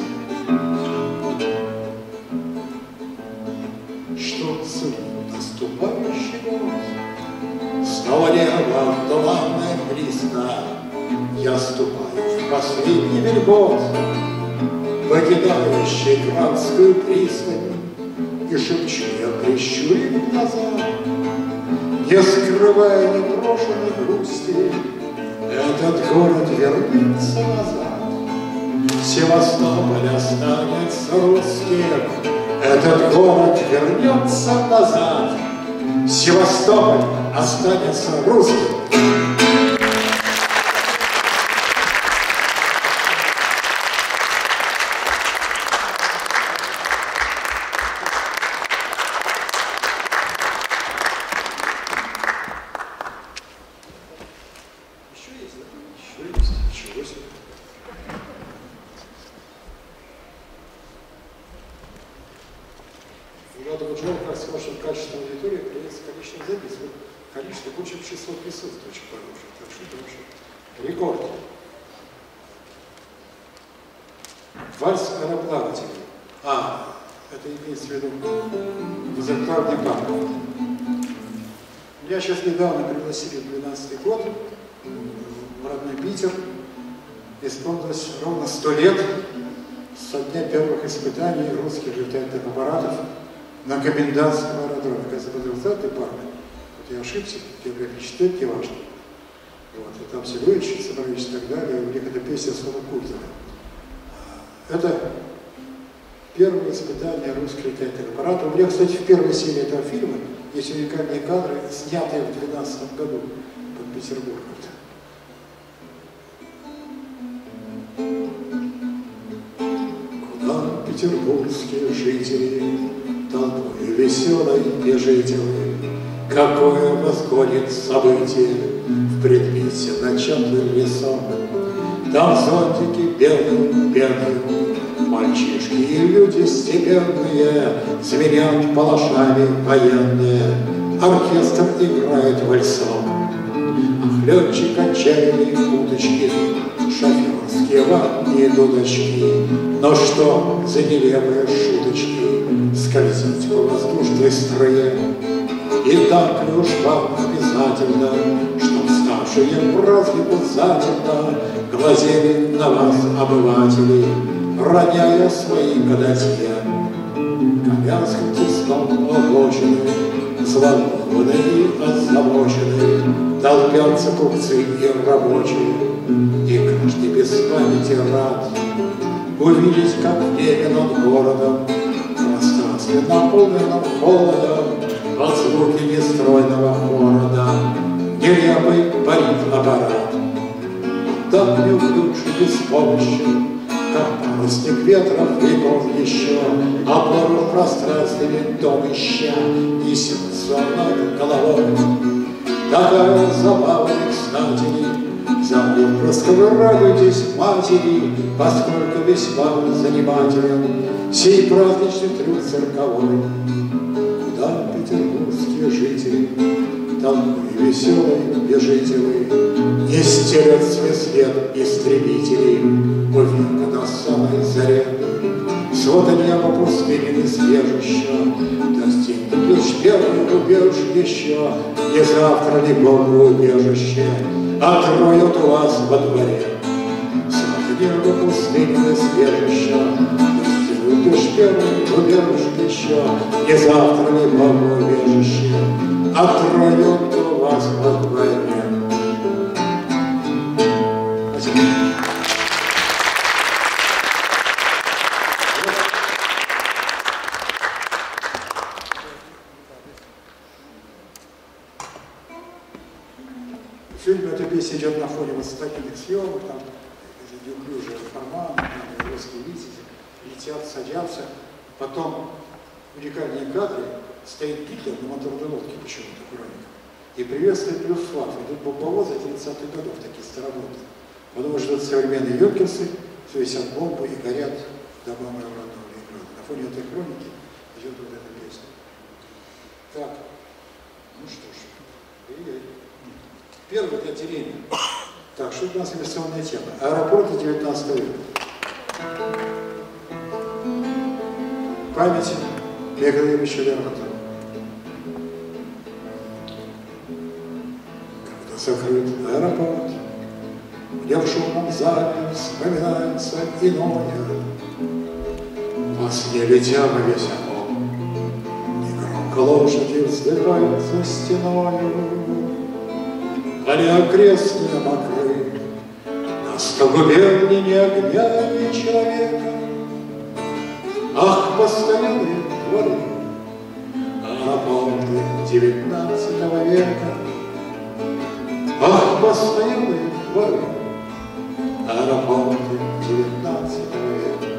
Что сулит наступающий год? Снова небо туманное близко. Я ступаю в последний вельбот, покидающий Кранскую пристань, и шепчу я, прищурив глаза, не скрывая непрошенной грусти, этот город вернется назад. Севастополь останется русским, этот город вернется назад. Севастополь останется русским. Вальс аэроплавателей. Это имеется в виду безотправный парк. Меня сейчас недавно пригласили в 12-й год в родной Питер. Исполнилось ровно 100 лет со дня первых испытаний русских летательных аппаратов на комендантском аэродроме. Когда был 20-й парк, вот я ошибся, географически это не важно. Вот, и там Сергеевич, Соборович и так далее, у них эта песня слово культовая. Это первое испытание русских летательных аппаратов. У меня, кстати, в первой серии этого фильма есть уникальные кадры, снятые в 2012 году под Петербургом. Куда петербургские жители толпой веселой и жители Какое восходит событие в предмете начатым лесом. Там зонтики белые, белые, мальчишки и люди степенные звенят палашами военные, оркестр играет вальсом. Ах, летчик отчаянный уточки, шоферские ватные дудочки. Но что за нелепые шуточки скользить по воздушной струе? И так ли уж вам обязательно, чтоб ставшие бразги пузательно глазели на вас обыватели, роняя свои гадатья? Коляском тесном обочины, взволнованные и озабоченные, толпятся купцы и рабочие, и каждый без памяти рад увидеть, как в небе над городом, пространстве наполненном холодом, под звуки нестройного города нелепый парит аппарат. Так неуклюж и беспомощен, как парусник ветров веков еще, опору в пространстве винтом ища, несется над головой. Такая забава мечтателей, за отпрыском радуйтесь матери, поскольку весьма занимателен сей праздничный трюк цирковой. Куда петербургские жители, толпой веселой бежите вы, не стелят свой след истребителей у века до самой заре. Свода неба пустынен и свежище, достигнут лишь первый рубеж еще, не завтра ли бомбоубежище откроют у вас во дворе. Свода неба пустынен и свежище, достигнут лишь первый рубеж еще, не завтра ли бомбоубежище откроют у вас во дворе. В фильме эта песня идет на фоне высоких съемок, там неуклюжие форматы, русские витязи летят, садятся. Потом в уникальные кадры стоит Гитлер на моторной лодке почему-то аккуратненько и приветствует Люфтваффе. Идут бомбовозы 30-х годов, такие старомодные. Потом ждут современные юнкерсы, все висят бомбы и горят дома моего родного Ленинграда. На фоне этой хроники идет вот эта песня. Так, ну что ж, первый для терения. Так, что у нас инвестиционная тема? Аэропорты 19 века. Память Михаила Ильича Лермонтова. Когда закрыт аэропорт, где в шумном зале вспоминается иное, во сне летя во весь окон, негромко лошади вздыхают за стеною. Поля окрестные мокры, нас погубил ни огня, ни человека. Ах, постоялые дворы, аэропорты 19 века. Ах, постоялые дворы, аэропорты 19 века.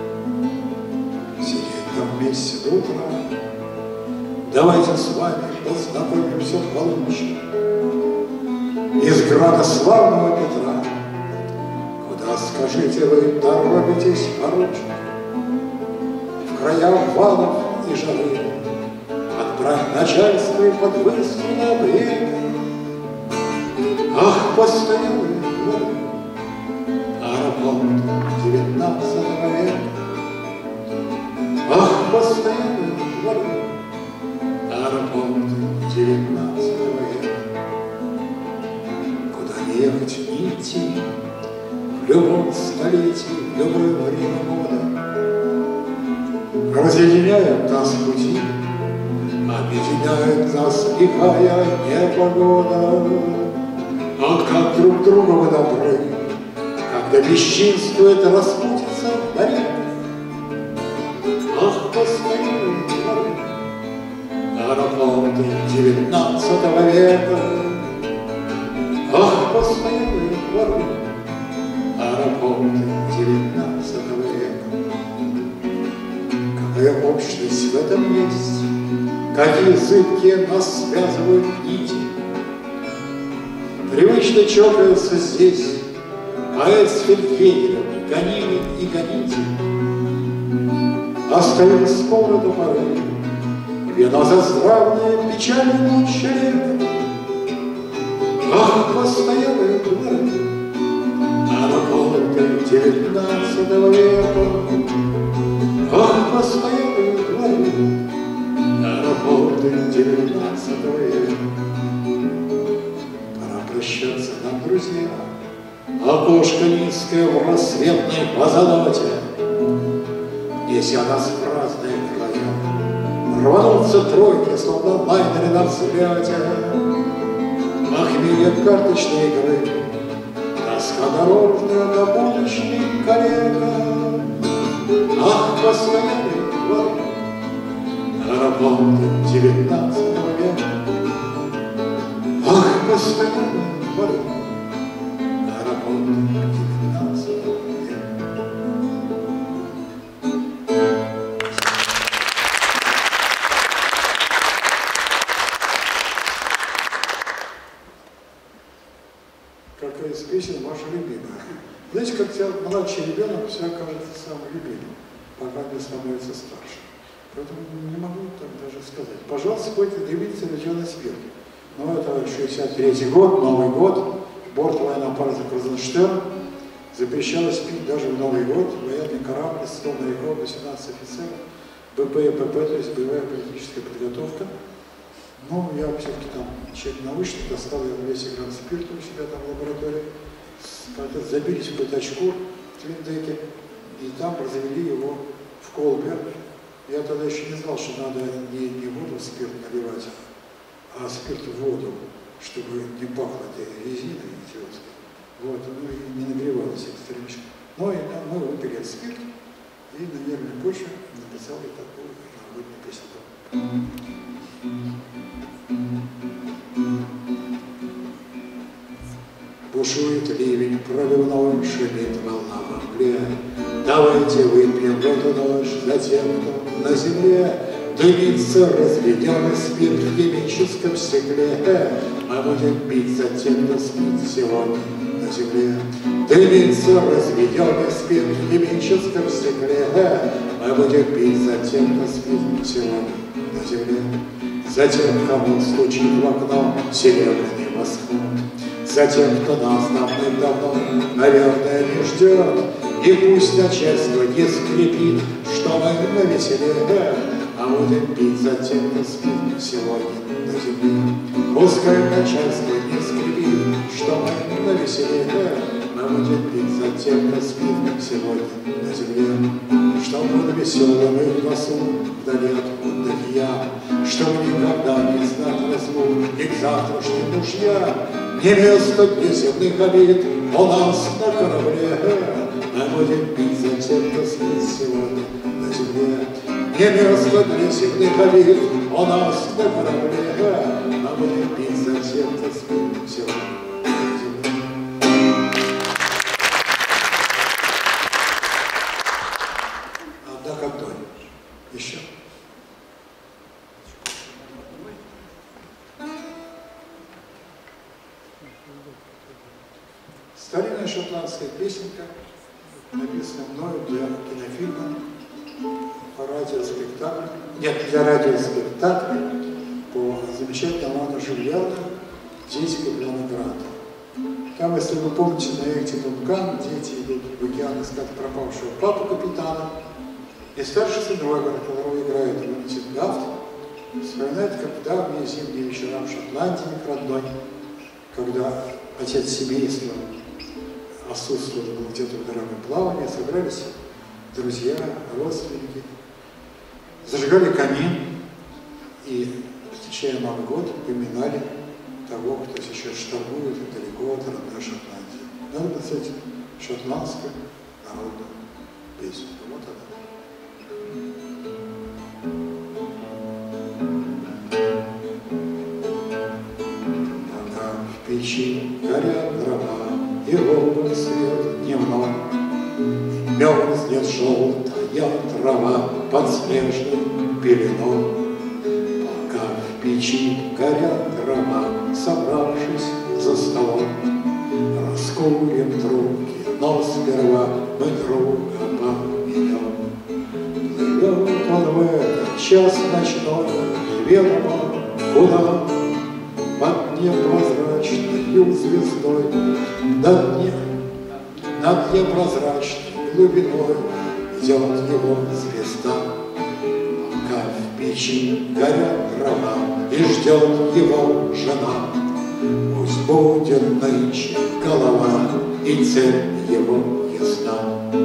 Сидеть там вместе до утра, давайте с вами познакомимся получше. Из града славного Петра, куда, скажите, вы торопитесь, поручик? В края валов и жары, под брань начальства и под выстрел на брег. Ах, постоялые дворы, аэропорт 19 века. Ах, постоялые дворы, аэропорт 19 века. Ехать и идти в любом столетии, в любое время года. Разъединяет нас пути, объединяет нас лихая непогода. А как друг другу мы добры, когда бесчинствует распутица на рек. Ах, постоялые дворы, аэропорты 19 века. Ах, постоялые дворы, аэропорты 19 века. Какая общность в этом есть какие зыбкие нас связывают нити. Привычно чокаются здесь поэт с фельдфебелем, гонимый и гонитель. Остались скоро до поры вино за здравие, печали молчалет. Ах, постоянные дворы аэропорты 19 века. Ах, постоянные дворы аэропорты 19 века. Пора прощаться нам, друзья. Окошко низкое в рассветной позолоте, неся нас в разные края, рванутся тройки, словно лайнеры на взлете. Похмелье карточной игры, тоска дорожная на будущий коллега. Ах, постоянный двор аэропорты 19 века. Ах, постоянный двор аэропорты 19 века. Какая из песен ваша любимая? Знаете, как тебя младший ребенок всегда кажется самым любимым, пока не становится старше. Поэтому не могу так даже сказать. Пожалуйста, спойте «Дивиться телевизионный спирт». Ну, это 63-й год, Новый год, бортовая аппарата Крузенштерн. Запрещалось пить даже в Новый год. Военный корабль, 100 моряков, 18 офицеров, БП и ПП, то есть боевая политическая подготовка. Ну, я все-таки там человек научный, достал я 200 грамм спирта у себя там в лаборатории, забились в пятачку в Твиндеке, и там завели его в колбе. Я тогда еще не знал, что надо не воду в спирт наливать, а спирт в воду, чтобы не пахло этой резиной идиотской. Вот, ну и не нагревалось экстремично. Ну и мы выпили спирт, и на нервной почве написали такую новогоднюю песню. Бушует ливень проливной, шумит волна во мгле. Давайте выпьем в эту ночь за тех, кто на земле. Дымится разведенный спирт в химическом стекле. Мы будем пить за тех, кто спит сегодня на земле. Дымится разведенный спирт в химическом стекле. Мы будем пить за тех, кто спит сегодня на земле. За тех, кому стучит в окно серебряный восход. За тех, кто нас давным-давно, наверное, не ждет. И пусть начальство не скрипит, что мы навеселе, а будем пить за тех, кто спит сегодня на земле. Пускай начальство не скрипит, что мы навеселе, а будем пить за тех, кто спит сегодня на земле. Чтобы было веселым их носу вдали от путных ям, чтобы никогда не знать разлук и к завтрашним мужьям. Не место для земных обид у нас на корабле. Мы будем пить за тех, кто спит сегодня на земле. Не место для земных обид у нас на корабле. Мы будем пить за тех, кто спит сегодня на земле. Однако кто? Еще? Старинная шотландская песенка, написанная мною для кинофильма по радиоспектаклю. Нет, для радиоспектакля по замечательному роману Жюльяна «Дети капитана Гранта». Там, если вы помните, на яхте Дункан дети идут в океан искать пропавшего папу капитана. И старший сын Роберт, которого играет Валентин Гафт, вспоминает, как в давние зимние вечера в Шотландии, к родной, когда отец семейства отсутствовал, был где-то в дорогом плавании, собрались друзья, родственники, зажигали камин и, встречая Новый год, поминали того, кто сейчас штормует далеко от родной Шотландии. Надо написать шотландскую народную песню. Вот она. Пока в печи горят дрова и ровный свет дневной, мерзнет желтая трава под снежной пеленой. печи горят дрова, собравшись за столом. Раскурим трубки, но сперва мы друга поведем. Плывет он в этот час ночной, неведомо куда, под непрозрачной звездой, над непрозрачной глубиной идет его звезда. Пока в печи горят дрова и ждет его жена, пусть будет нынче голова и цель его ясна.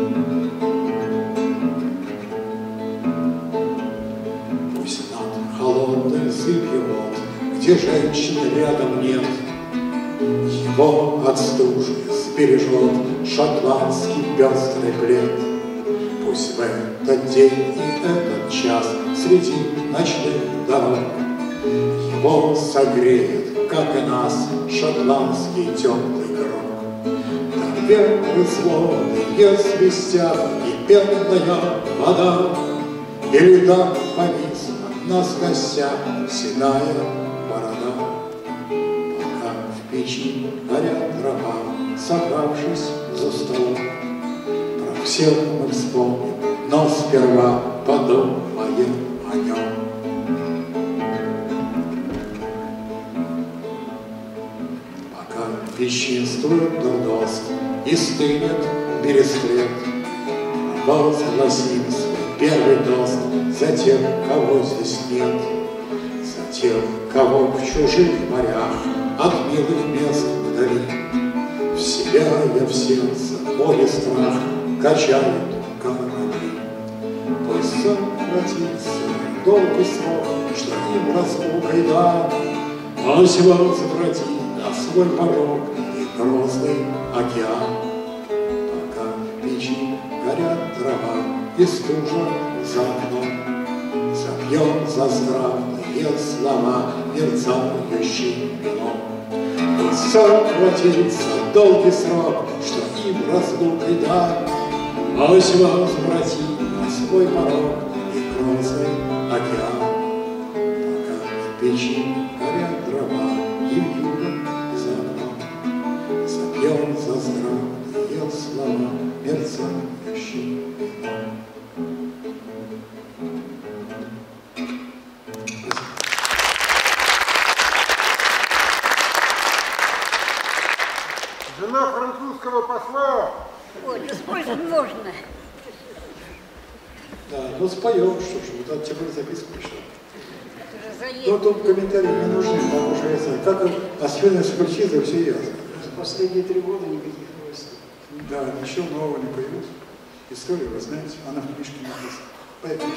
Пусть над холодной сыпью вод, где женщин рядом нет, его от стужи сбережет шотландский пестрый плед. Пусть в этот день и этот час среди ночных дорог его согреет, как и нас, шотландский теплый гроб. Там ветры злобные свистят и пенная вода, и льда повисла на сносях седая борода. Пока в печи горят дрова, собравшись за столом, про всех мы вспомним, но сперва подумаем о нем. Пока веществует дурдост и стынет бересклет, возгласим свой первый тост за тех, кого здесь нет, за тех, кого в чужих морях от милых мест вдали, вселяя в сердце боль и страх, качают корабли. Пусть сократится долгий срок, что им разлукой дан, пусть возвратит на свой порог и грозный океан. Пока в печи горят дрова и стужа за окном, забьем за здравные слова мерцающим вином. Пусть сократится долгий срок, что им разлукой дан, пусть возвратит на свой порог и грозный океан. Пока в печи горят дрова и вьюга за окном, забьем за здравные слова мерцающим вином. Жена французского посла. Ой, да сколько можно? Да, ну споем, что ж, вот от тебя записку пришла. Это же Но тут комментарии не нужны, там уже это, как особенно экспертиза, все ясно. За последние 3 года никаких новостей. Да, ничего нового не появилось. История, вы знаете, она в книжке написана. Поэтому.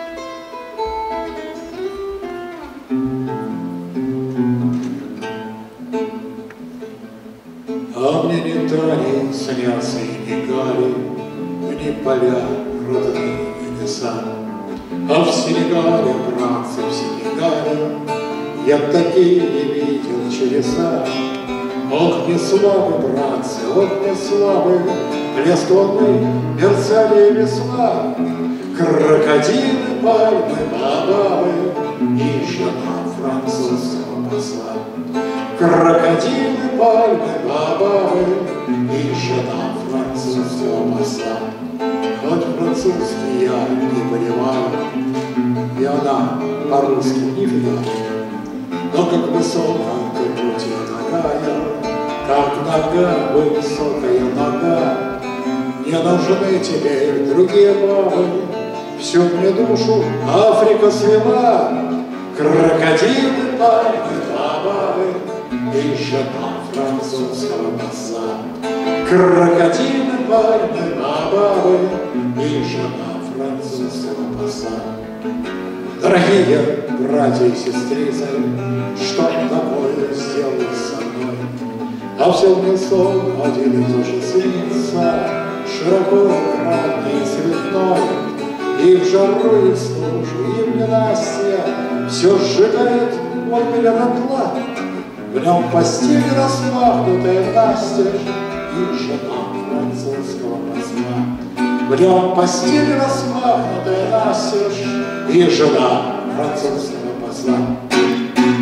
А мне не Тани снятся и не Гали, ни поля, родные леса. А в Сенегале, братцы, в Сенегале, я такие не видел чудеса. Ох, не славы, братцы, ох, не славы, блеск луны, мерцали весла, крокодилы, пальмы, бабабы и жена французского посла. Крокодилы, пальмы, бабабы и жена французского посла. Хоть французский я не понимаю, и она по-русски не видала, но как высоко грудь ногая, как нога, высокая нога, не нужны теперь другие бабы, всю мне душу Африка свела. Крокодилы, пальмы, бабабы и жена французского посла. Крокодилы, пальмы, бабабы и жена французского посла. Дорогие братья и сестрицы, что такое сделать со мной? А все мне сон один и тот же снится, широко экраный и цветной, и в жару, и в стужу, и в ненастье все сжигает мой дотла. В нем постель распахнутая настежь и жена французского посла. В нем постель распахнутая настежь и жена французского посла.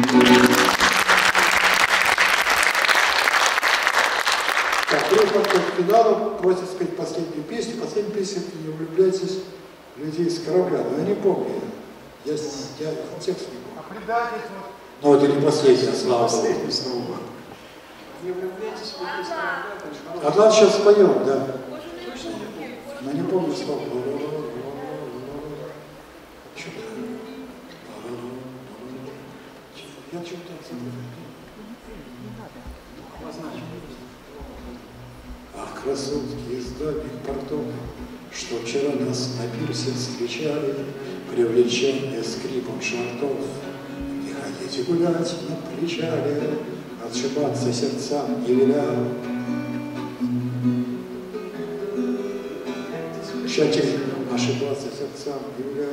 людей с корабля, но я не помню. Я текст не помню. А предательство? Но это не последняя, слава Богу. Последний слова. Не влюбляйтесь в людей с корабля, то есть Атлант сейчас поет, да. точно не помню. Но не помню слова. Я что-то ах, красотки из дальних портов, что вчера нас на пирсе встречали, привлеченные скрипом швартов. Не хотите гулять на причале, отшибаться сердцам не веля. Сейчас ошибаться сердцам не веля.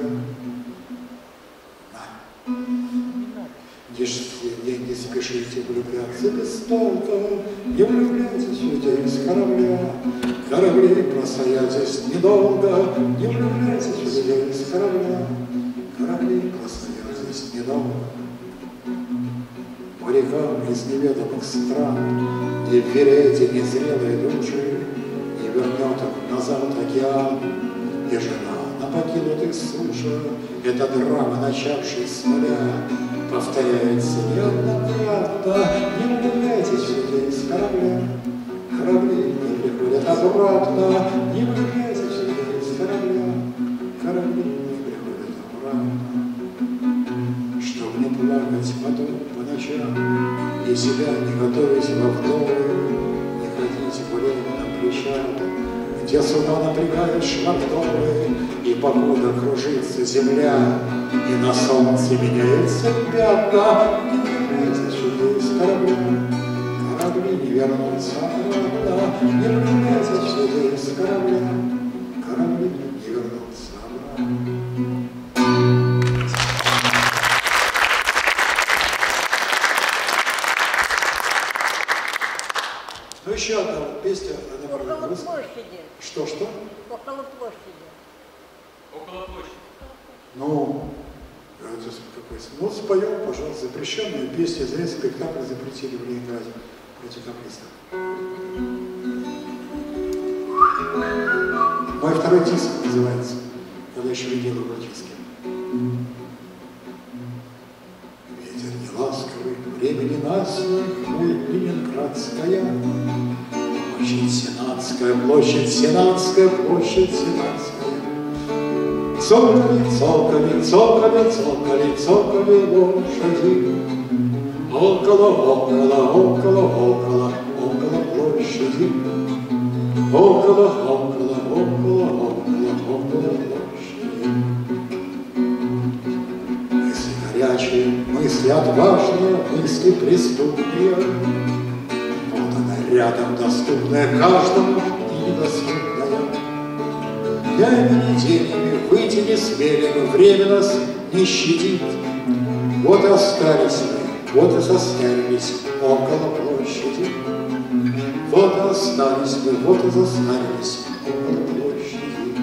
Не спешите влюбляться без толка, не влюбляйтесь в людей с корабля. Корабли простоят здесь недолго, не влюбляйтесь в людей с корабля. Корабли простоят здесь недолго. Морякам из неведомых стран не вверяйте незрелые души, не вернет их назад океан. И жена на покинутых суше, эта драма, начавшись с нуля, повторяется неоднократно. Не влюбляйтесь в людей с корабля, корабли не приходят обратно. Не влюбляйтесь в людей с корабля, корабли не приходят обратно. Чтоб не плакать потом по ночам и себя не готовить во вдовы, не ходить гулять на причал, где суда напрягают швартовы, и покуда кружится земля, и на солнце меняется пятна. Не влюбляйтесь в людей с корабля, корабли не вернутся обратно. Не влюбляйтесь в людей с корабля, корабли не вернутся обратно. Ну еще одна вот песня, она Около русская. площади. Что? Около площади. Около площади. Ну, это какой смысл? Ну, споем, пожалуйста, запрещенную песню, за спектакль запретили в Ленинграде против коммунистов. Мой второй диск называется, когда еще не делал диски. Ветер не ласковый, времени наслых, Ленинградская. Площадь Сенатская, площадь Сенатская. Цокали, цокали, цокали, цокали, цокали лошади. Около площади. Около площади. Мысли горячие, мысли отважные, мысли преступные. Вот она рядом, доступная каждому и недоступная. Днями, неделями выйти не смели, время нас не щадит. Вот и остались мы, вот и состарились около площади. Вот и остались мы, вот и застарились около площади.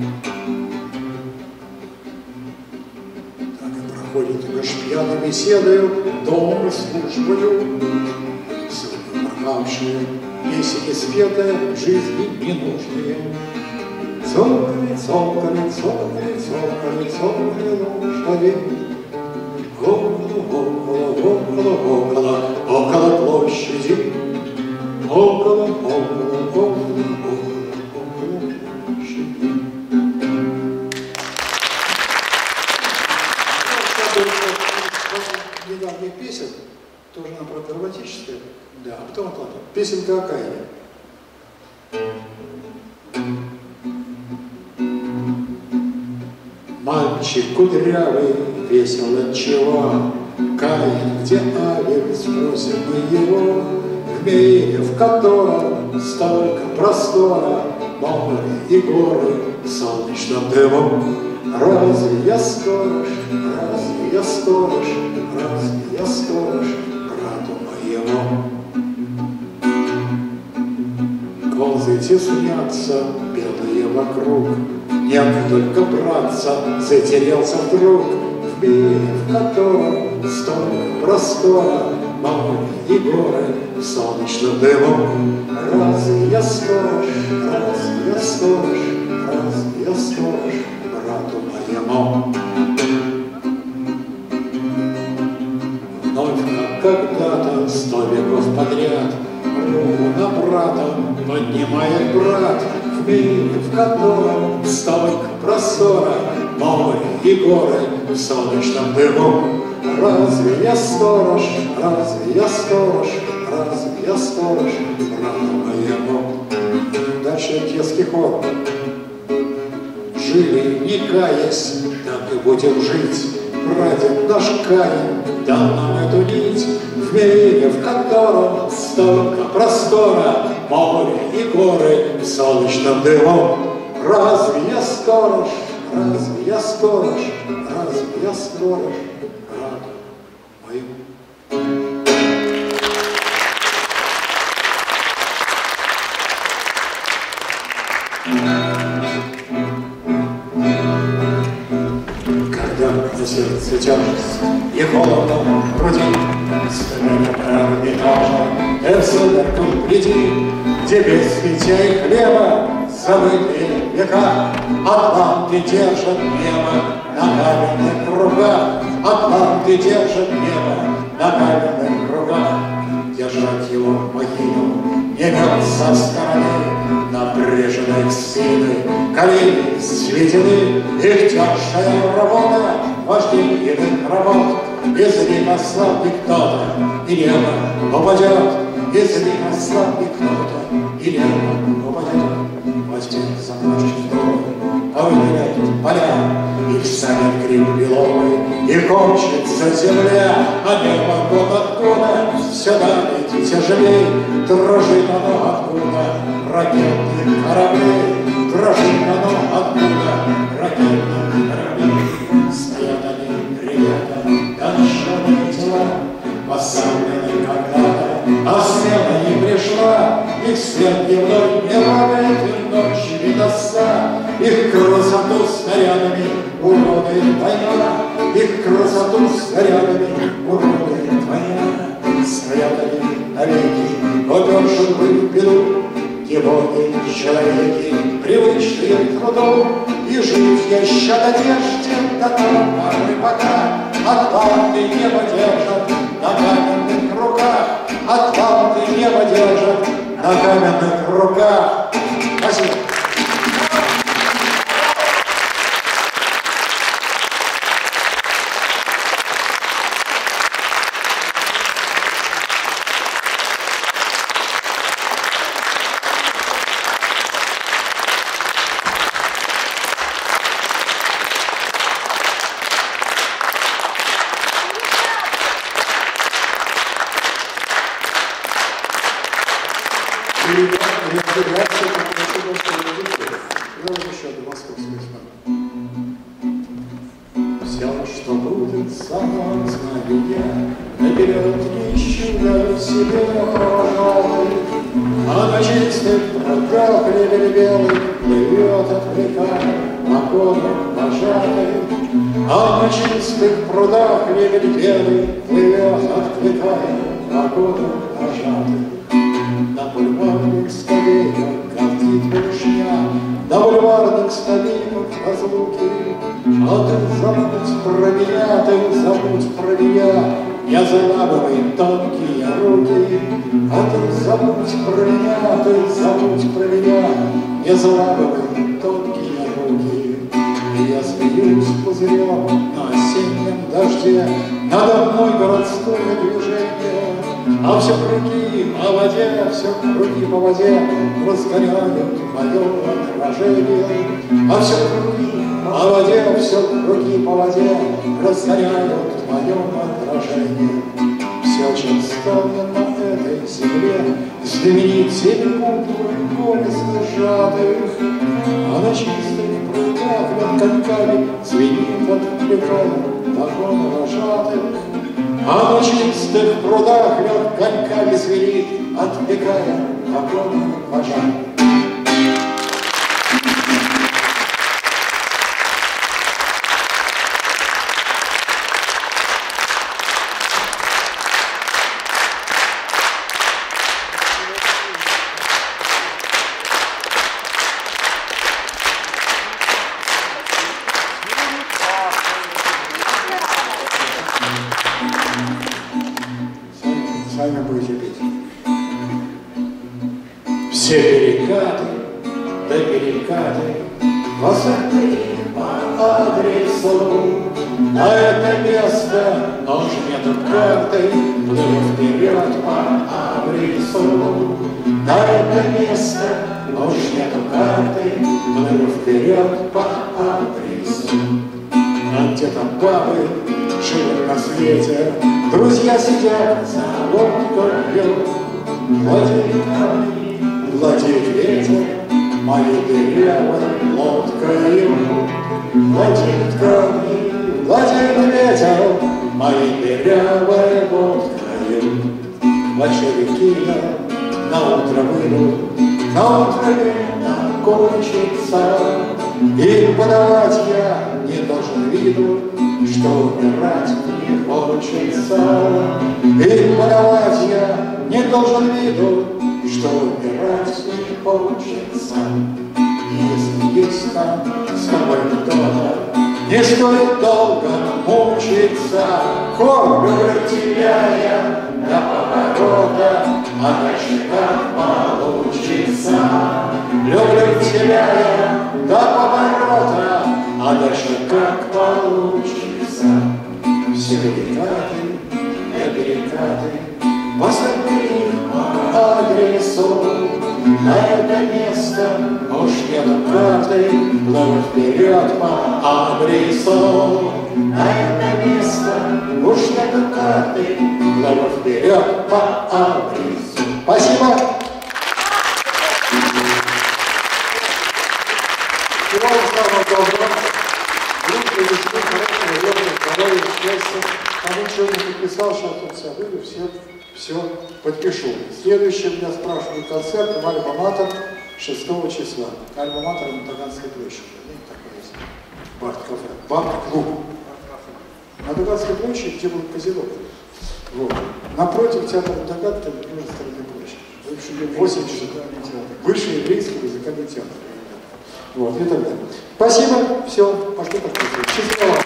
Так и проходит меж пьяной беседою, домом и службою. Сыльно пропавшие, песни спетые, жизни ненужные. Цокали, цокали, цокали, цокали, цокали лошади. Около площади. Около площади. Недавних песен, тоже она правда романтическая, да, а потом Атлант. Песенка о Каине. Мальчик кудрявый, весел отчего, Каин, где Авель, спросим мы его, в мире, в котором столько простора, море и горы солнечным дымом. Разве я сторож, разве я сторож, разве я сторож брату моему? Козы теснятся, белые вокруг, нет только братца, затерялся вдруг в мире, в котором столько простора, море и горы солнечным дымом. Разве я сторож, разве я сторож, разве я сторож брату моему. Вновь, как когда-то, 100 веков подряд, руку на брата поднимает брат, в мире, в котором столько простора, море и горы в солнечном дыму. Разве я сторож, разве я сторож, разве я сторож брату моему? Дальше детский хор. Жили, не каясь, так и будем жить. Прадед наш Каин дал нам эту нить, в мире, в котором столько простора, море и горы в солнечном дыму. Разве я сторож, разве я сторож, разве я сторож брату моему? На сердце тяжесть и холодно в груди, стремя Эрмитажа, Эрцлерком приди, где без питья и хлеба забытые века. Атланты держат небо на каменных кругах, Атланты держат небо на каменных кругах. Держать его в могилу не мед со стороны, напряженные спины, колени сведены, их тяжкая работа, вождей иных работ. Из них ослабнет кто-то, и небо упадет, из них ослабнет кто-то, и небо упадет. Возьмет заплачет вдовы, повыделяет поля, их станет крик беловый, и кончится земля, а небо вот откуда все далее тяжелей. Дрожит оно откуда ракетных кораблей, дрожит оно откуда ракетных кораблей. Стоят они, ребята, доношенные тела, поставленные когда-то, а смена не пришла. Их свет дневной не радует, и ночи видоса. Их красоту снарядами уродует война, их красоту снарядами уродует война. Стоят они навеки, уперши в беду, невольные человеки, привычные к труду, и жить еще надежде до той поры, пока Атланты небо держат на каменных руках, Атланты небо держат на каменных руках. Спасибо. Все, что будет со мной, знаю я, наперед не ищу себе прожалый. А на чистых прудах лебедь белый плывет, отвлекая погоду вожатый. А на чистых прудах лебедь белый плывет, отвлекая погоду вожатый. На бульварных скамейках коптит вишня, на бульварных скамейках разлуки. А ты забудь про меня, ты забудь про меня, не заламывай тонкие руки. А ты забудь про меня, ты забудь про меня, не заламывай тонкие руки. И я смеюсь пузырем на осеннем дожде, надо мной городское движение. А все круги по воде, все круги по воде разгоняют мое отражение. А все круги по воде, все круги по воде разгоняют мое отражение. Все, чем стало на этой земле, знаменитей куклы горестно сжатых. А на чистых прудах над коньками звенит, отвлекая вагон вожатых. А на чистых прудах лед коньками звенит, отвлекая вагон вожатых. нами будете петь. Все перекаты, да перекаты, высоты по адресу. На это место нажмет картой, вдруг вперед по адресу. На это место нажмет картой, вдруг вперед по адресу. А где-то бабы живут на свете, друзья сидят за лодкою, владеет ветер моей дырявой лодкою. Владеет камни, владеет ветер моей дырявой лодкою. Большевики на утро выйдут, на утро время кончится, и подавать я не должен виду, что умирать не хочется. И подавать я не должен виду, что умирать не хочется. Если есть там с тобой кто-то, не стоит долго мучиться. Хор, люблю тебя я до поворота, а дальше как получится. Люблю тебя я до поворота, а дальше как получится. Все перекаты, перекаты, посмотри по адресу. На это место уж нету карты, плыву вперед по адресу. На это место уж нету карты, плыву вперед по адресу. Спасибо! Всего вам самого доброго. Группа весны, хорошего, верного, здоровья, счастья. Кому ничего не подписал, сейчас тут все выйду, все подпишу. Следующий меня спрашивают концерт в Альма-Матер 6 числа. Альма-Матер на Таганской площади. Такой есть. Барт-кафе. Барт-клуб. На Таганской площади, где будет казино. Вот. Напротив театра Дагатки, на другой стороне площади. 8 часов. Высший еврейский музыкальный театр. Вот, и так далее. Спасибо. Все. Пошли. Счастливо.